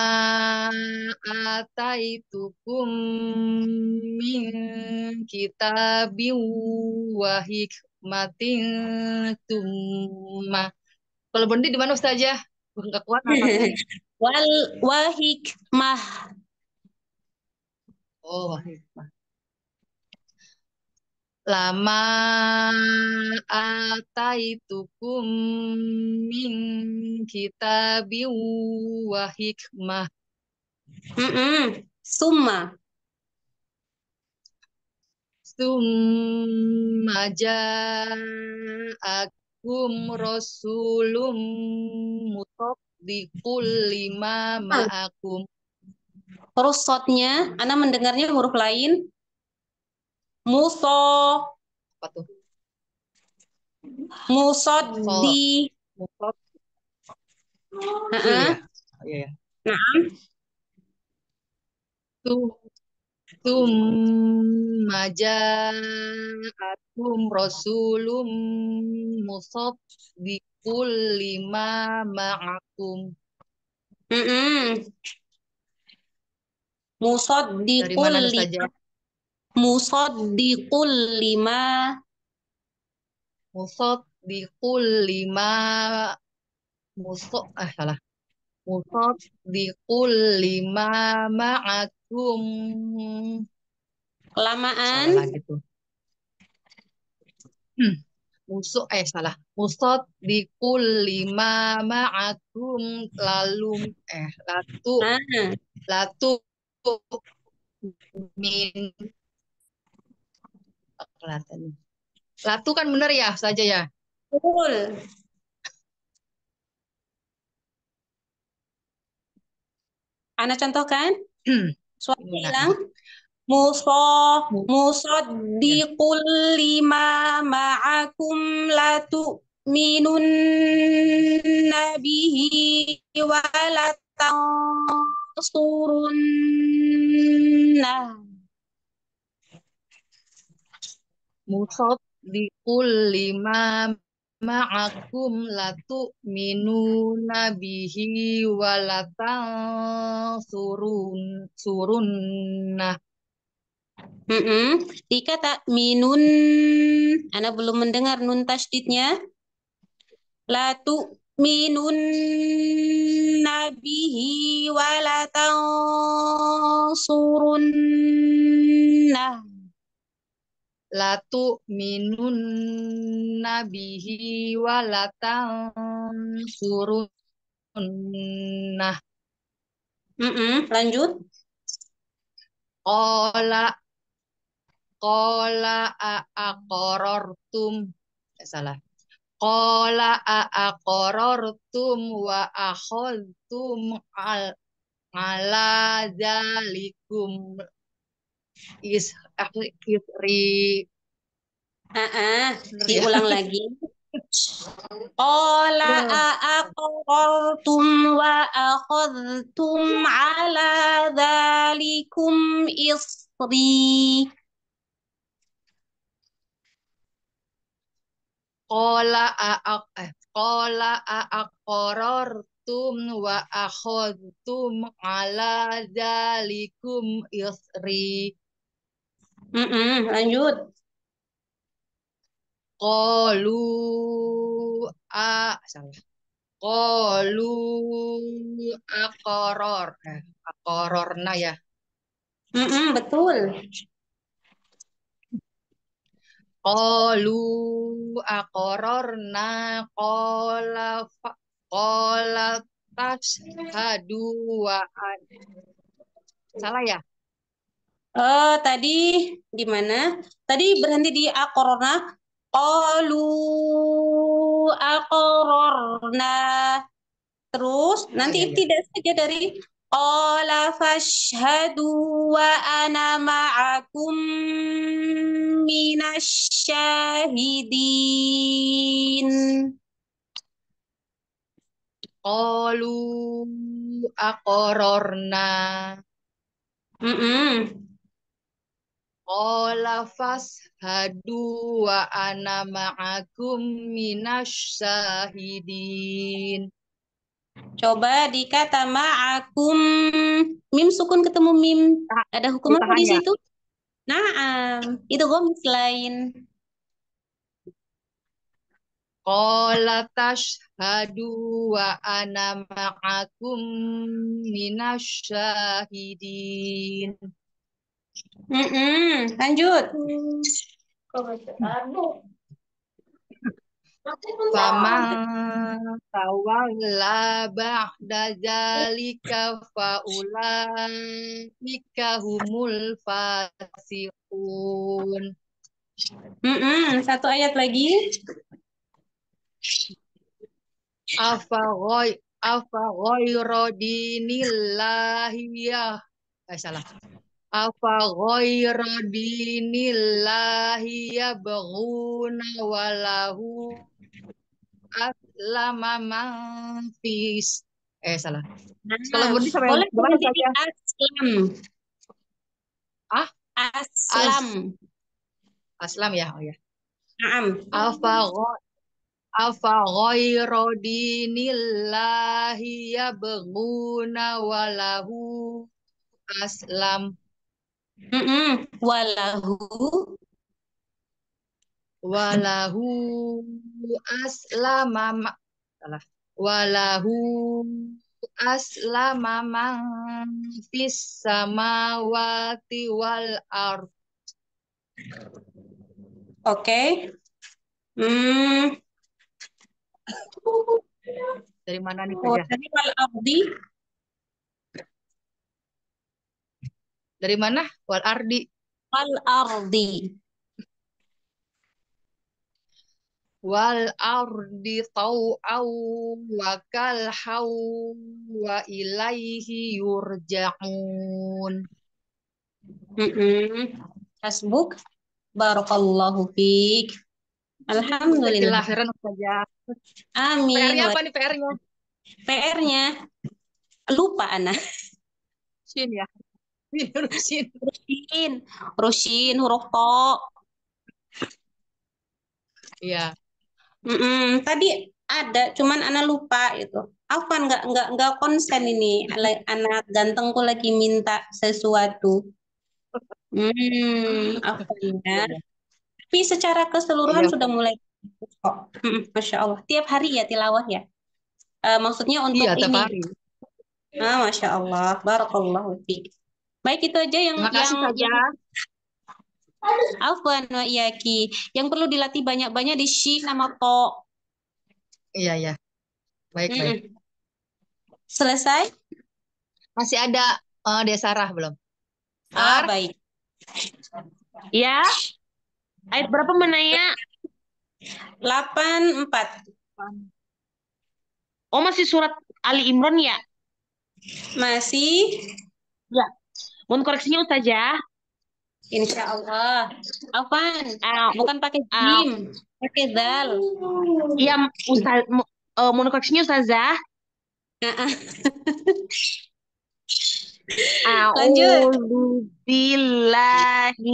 I: ataitukum min kitabin wa hikmatin tumma. Kalau berhenti di mana Ustazah? Enggak kuat nafasnya.
B: wal wa hikmah.
I: Oh, hikmah. Lama ataitukum min kitabin wa hikmah.
B: Mm-mm. Summa.
I: Summa ja'akum rasulum musaddiqul lima ma'akum.
B: Terus shotnya, Ana mendengarnya huruf lain. Muso.
I: Apa tuh?
B: Musoddi.
I: Musad.
B: Heeh.
I: Iya ya.
B: Naam.
I: Tum Tumma ja'akum rasulum musaddiqul lima ma'akum.
B: Mm-mm.
I: Dari
B: Musoddiqul
I: mana
B: lima.
I: saja?
B: Musoddiqul lima.
I: Musaddiqul lima musad ah salah. Musaddiqul lima ma'akum.
B: Kelamaan.
I: Salah lagi tuh. Hmm. Musuh eh salah. Musaddiqul lima ma'akum lalu eh latu
B: Nah,
I: latu min kelihatan. Latu kan bener ya saja ya.
B: betul. Ana contohkan. Suara
I: Gimana?
B: hilang. Muso musaddiqul lima ma'akum latu minun nabihi walatan tansurunnah.
I: Musaddiqul lima ma'akum latu'minuna bihi wa latansurun surunnah.
B: Mm-mm. Dikata minun, Ana belum mendengar nun tasdidnya. La tu'minun nabihi wa la tansurunnah.
I: Latu'minunna bihi wa latansurunnah.
B: Mm-mm. Lanjut.
I: Qala Qala a'aqarartum. Eh, salah. Qala a'aqarartum wa akhadtum al ala zalikum is isri.
B: Ah,
I: Bener ya?
B: diulang lagi. Qala a'aqartum wa akhadtum ala dzalikum isri.
I: Qala a'aq eh qala a'aqarartum wa akhadtum ala zalikum isri.
B: Mm-mm. Lanjut.
I: Qalu a salah. Qalu aqarar. Eh, aqararna ya.
B: Mm-mm. Betul.
I: Qalu aqararna qala fa qala tashhadu wa an. Salah ya?
B: Eh, tadi di mana? Tadi berhenti di akorona. Qalu aqrarna. Terus
I: Oh,
B: nanti
I: iya, iya.
B: tidak saja dari qala fashhadu wa ana ma'akum minasyahidin.
I: Qalu aqararna.
B: Mm-mm.
I: Qala fashhadu wa ana ma'akum minasyahidin.
B: Coba dikata ma'akum. Mim sukun ketemu mim. Ada hukum apa
I: Ditahan
B: di
I: ya?
B: situ? Naam, itu gomis lain.
I: Qala tashhadu wa ana ma'akum minasyahidin.
B: Mm-mm. Lanjut.
I: Faman tawalla ba'da zalika faulaika humul fasiqun.
B: Mm-mm. Satu ayat lagi.
I: Afa ghoy afa ghayra dinillahi ya. Eh, salah. Afa ghayra dinillahi yabghuna walahu aslama man fis. Eh, salah. Kalau
B: Nah,
I: murni sampai
B: boleh
I: gimana
B: berhenti di
I: saja?
B: aslam.
I: Ah,
B: Aslam.
I: aslam ya. Oh ya.
B: Naam.
I: Afa gho- afa ghayra dinillahi yabghuna walahu aslam.
B: Mm-mm. Walahu.
I: Walahu aslama ma- salah. Walahu aslama man fis samawati wal ard.
B: Oke. Hmm.
I: Dari mana nih
B: Oh,
I: saja?
B: tadi wal ardi.
I: Dari mana? Wal ardi.
B: Wal ardi.
I: Wal ardi tau'aw wa kalhaw wa ilaihi yurja'un.
B: Mm-mm. Hasbuk. Barakallahu fiik. Alhamdulillah.
I: Akhiran saja.
B: Amin.
I: P R-nya apa nih P R-nya?
B: P R-nya lupa Ana.
I: Sin ya. Huruf sin.
B: Rusyin. Rusyin, huruf to.
I: Iya.
B: Mm-mm. Tadi ada, cuman anak lupa itu. Afwan nggak nggak nggak konsen ini. Ala- Anak gantengku lagi minta sesuatu. Hmm, Afwan
I: Iya,
B: ya.
I: iya.
B: Tapi secara keseluruhan
I: Iya,
B: sudah
I: Pak.
B: mulai kok. Mm-mm, Masya Allah. Tiap hari ya tilawah ya. Eh, maksudnya untuk
I: Iya, tiap
B: ini.
I: hari.
B: Ah, Masya Allah. Barakallahu fiik. Baik itu aja yang
I: Terima
B: yang
I: kasih saja.
B: yang Afwan wa iyaki. Yang perlu dilatih banyak-banyak di shin sama to.
I: Iya, iya. Baik, baik.
B: Mm-mm. Selesai?
I: Masih ada eh Desarah belum?
B: Ah,
I: Sar?
B: baik.
G: Ya, ayat berapa menanya?
B: delapan empat.
G: Oh, masih surat Ali Imran ya?
B: Masih?
G: Ya. Mohon koreksinya Ustazah.
B: Insya Allah. Afwan,
G: Ah,
B: bukan pakai
G: ah,
B: jim, pakai dal.
G: iya, Ustaz, mo- eh, mohon koreksinya Ustazah.
B: Ah, ah. Lanjut.
G: A'udzu billahi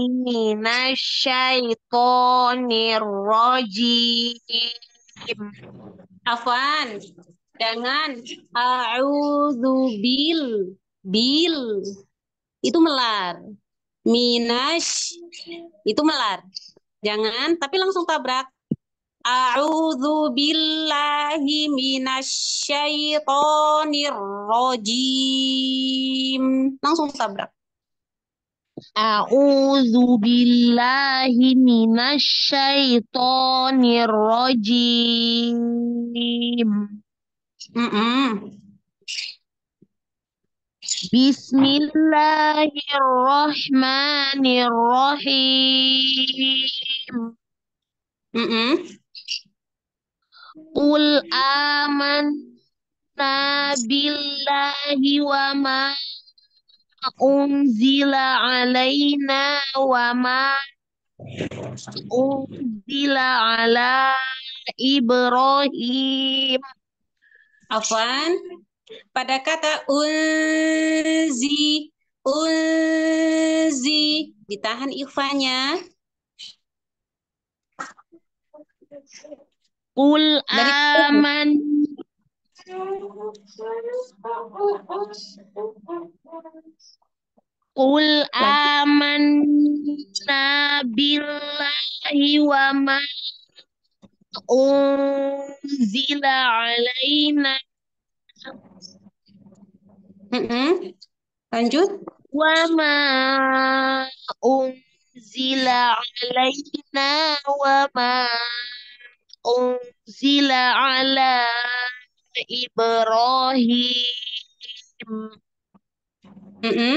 G: minasyaitonir rajim.
B: Afwan, jangan. A'udzu bil. Bil. Itu melar. Minash. Itu melar. Jangan, tapi langsung tabrak. A'udzu billahi minasyaitonir rajim. Langsung tabrak.
G: A'udzu billahi minasyaitonir rajim.
B: Mm-mm.
G: Bismillahirrahmanirrahim.
B: Mm-mm.
G: Qul amanna billahi wa ma unzila alaina wa ma unzila ala Ibrahim.
B: Afwan. Pada kata unzi, unzi, ditahan ikhfanya.
G: Qul
B: Dari
G: aman Qul amanna billahi wa ma unzila alaina
B: Mm-mm. Lanjut.
G: wa ma unzila alaina wa ma unzila ala Ibrahim
B: Mm-mm.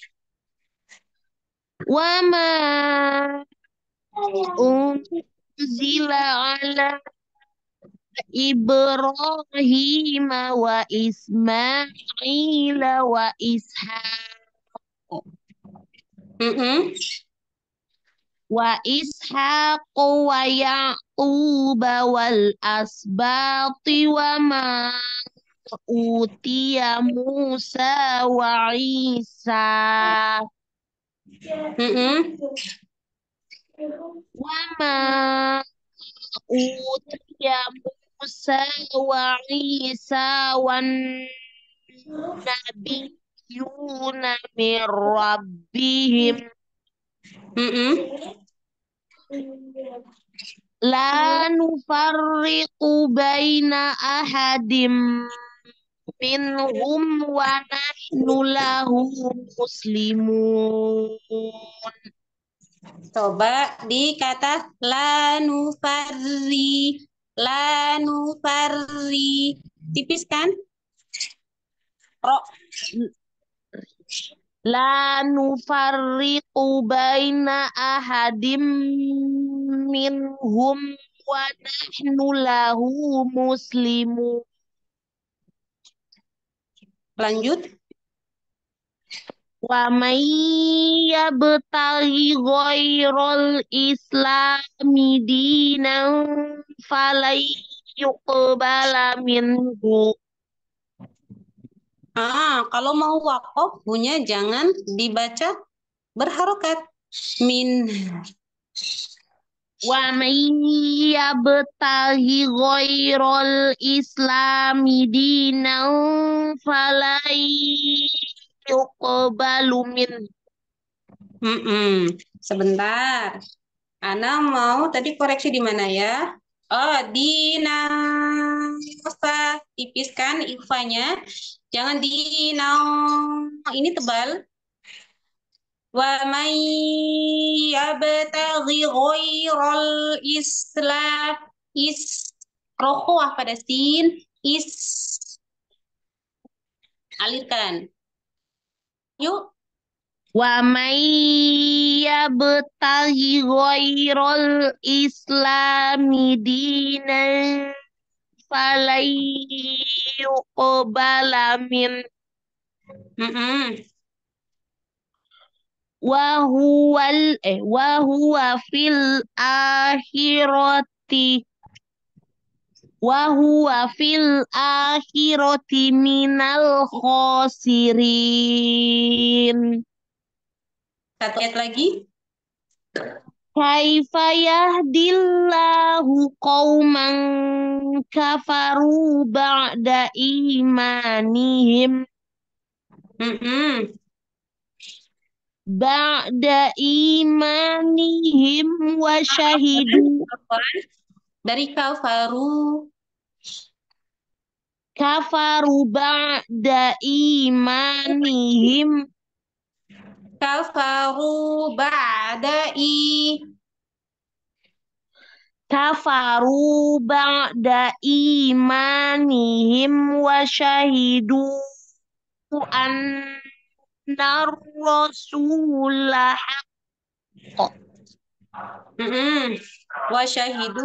G: wa ma unzila ala Ibrahim wa Ismail wa Ishaq
B: Mm-mm.
G: wa Ishaq wa Ya'qub wal asbati wa ma utiya Musa wa Isa
B: Mm-mm.
G: wa ma utiya Musa wa Isa wan nabiyyuna min rabbihim
B: Mm-mm.
G: la nufarriqu baina ahadim minhum wa nahnu lahu muslimun.
B: Coba dikata lanu farri, lanu farri. Tipis kan? Ro.
G: La nufarriqu baina ahadim minhum wa nahnu lahu muslimun.
B: Lanjut.
G: Wa may yabtaghi ghairal islami dinan falay yuqbala minhu
B: Ah, kalau mau wakof, bunyinya jangan dibaca berharokat. Min.
J: ومن يبتغي غير الإسلام دينا فلن يقبل منه.
B: Mm-mm. Sebentar. Ana mau tadi koreksi di mana ya? Oh, dina. Apa? Tipiskan ifanya. Jangan dina. Ini tebal. Wa may yabtaghi ghairal islam is rokoah pada sin is alirkan. Yuk.
J: ومن يبتغي غير الإسلام دينا فلن يقبل منه
B: Mm-mm.
J: وهو ال- eh, وهو في الآخرة وهو في الآخرة من الخاسرين.
B: Satu ayat lagi.
J: كيف يهدي الله قوما كفروا بعد إيمانهم
B: Mm-mm.
J: بعد إيمانهم وشهدوا
B: Dari kafaru.
J: كفروا بعد إيمانهم
B: Kafaru ba'da i.
J: كفروا بعد إيمانهم وشهدوا أن الرسول حق
B: Mm-mm. Wa syahidu.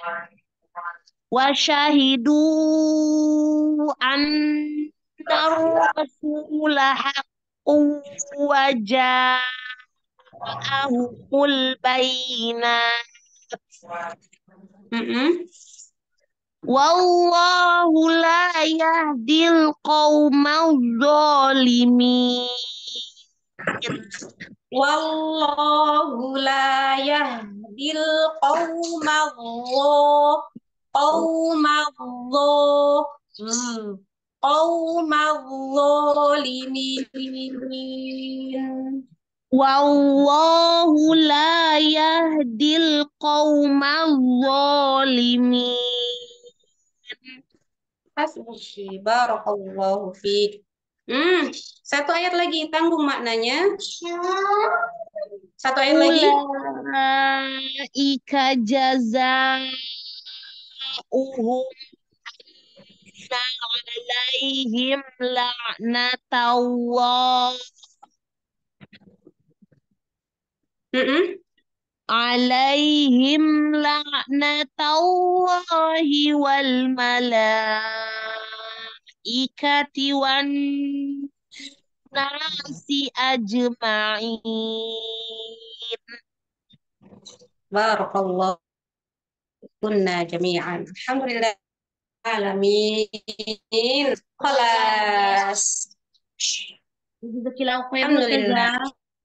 J: وشهدوا أن الرسول حق وجاءهم البينات
B: Mm-mm.
J: والله لا يهدي القوم الظالمين.
B: Wallahu la yahdil qawma Allah. Qawma Allah. Hmm. Qawma zalimin.
J: والله لا يهدي القوم الظالمين.
B: Hasbuki, barakallahu fiik. Hmm, satu ayat lagi, tanggung maknanya. Satu ayat lagi.
J: Ulaika jazaohum alaihim la'natullah
B: Mm-mm.
J: alaihim la'natullahi wal malaikati wan nasi ajma'in.
B: Barakallahu kunna jami'an. Alhamdulillah alamin. Kelas. Alhamdulillah.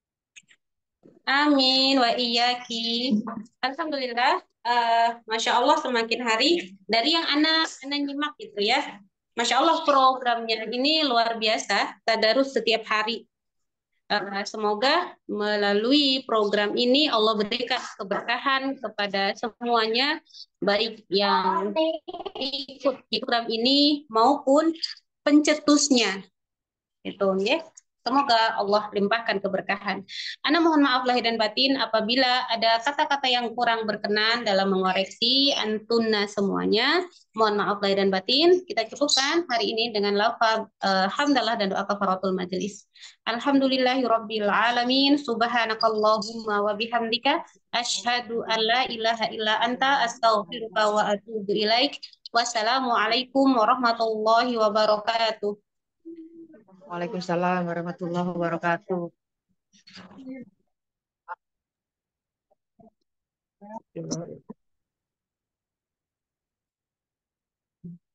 B: Amin wa iyaki. Alhamdulillah. eh, Masya Allah semakin hari dari yang anak anak nyimak gitu ya. Masya Allah programnya ini luar biasa. Tadarus setiap hari. Eh, semoga melalui program ini Allah berikan keberkahan kepada semuanya, baik yang ikut program ini maupun pencetusnya. Itu ya. Semoga Allah limpahkan keberkahan. Ana mohon maaf lahir dan batin apabila ada kata-kata yang kurang berkenan dalam mengoreksi antunna semuanya. Mohon maaf lahir dan batin. Kita cukupkan hari ini dengan lafaz uh, hamdalah dan doa kafaratul majelis. Alhamdulillahirabbil alamin. Subhanakallahumma wa bihamdika asyhadu an la ilaha illa anta astaghfiruka wa atubu ilaik. Wassalamualaikum warahmatullahi wabarakatuh.
I: Waalaikumsalam warahmatullahi wabarakatuh.
D: Terima kasih.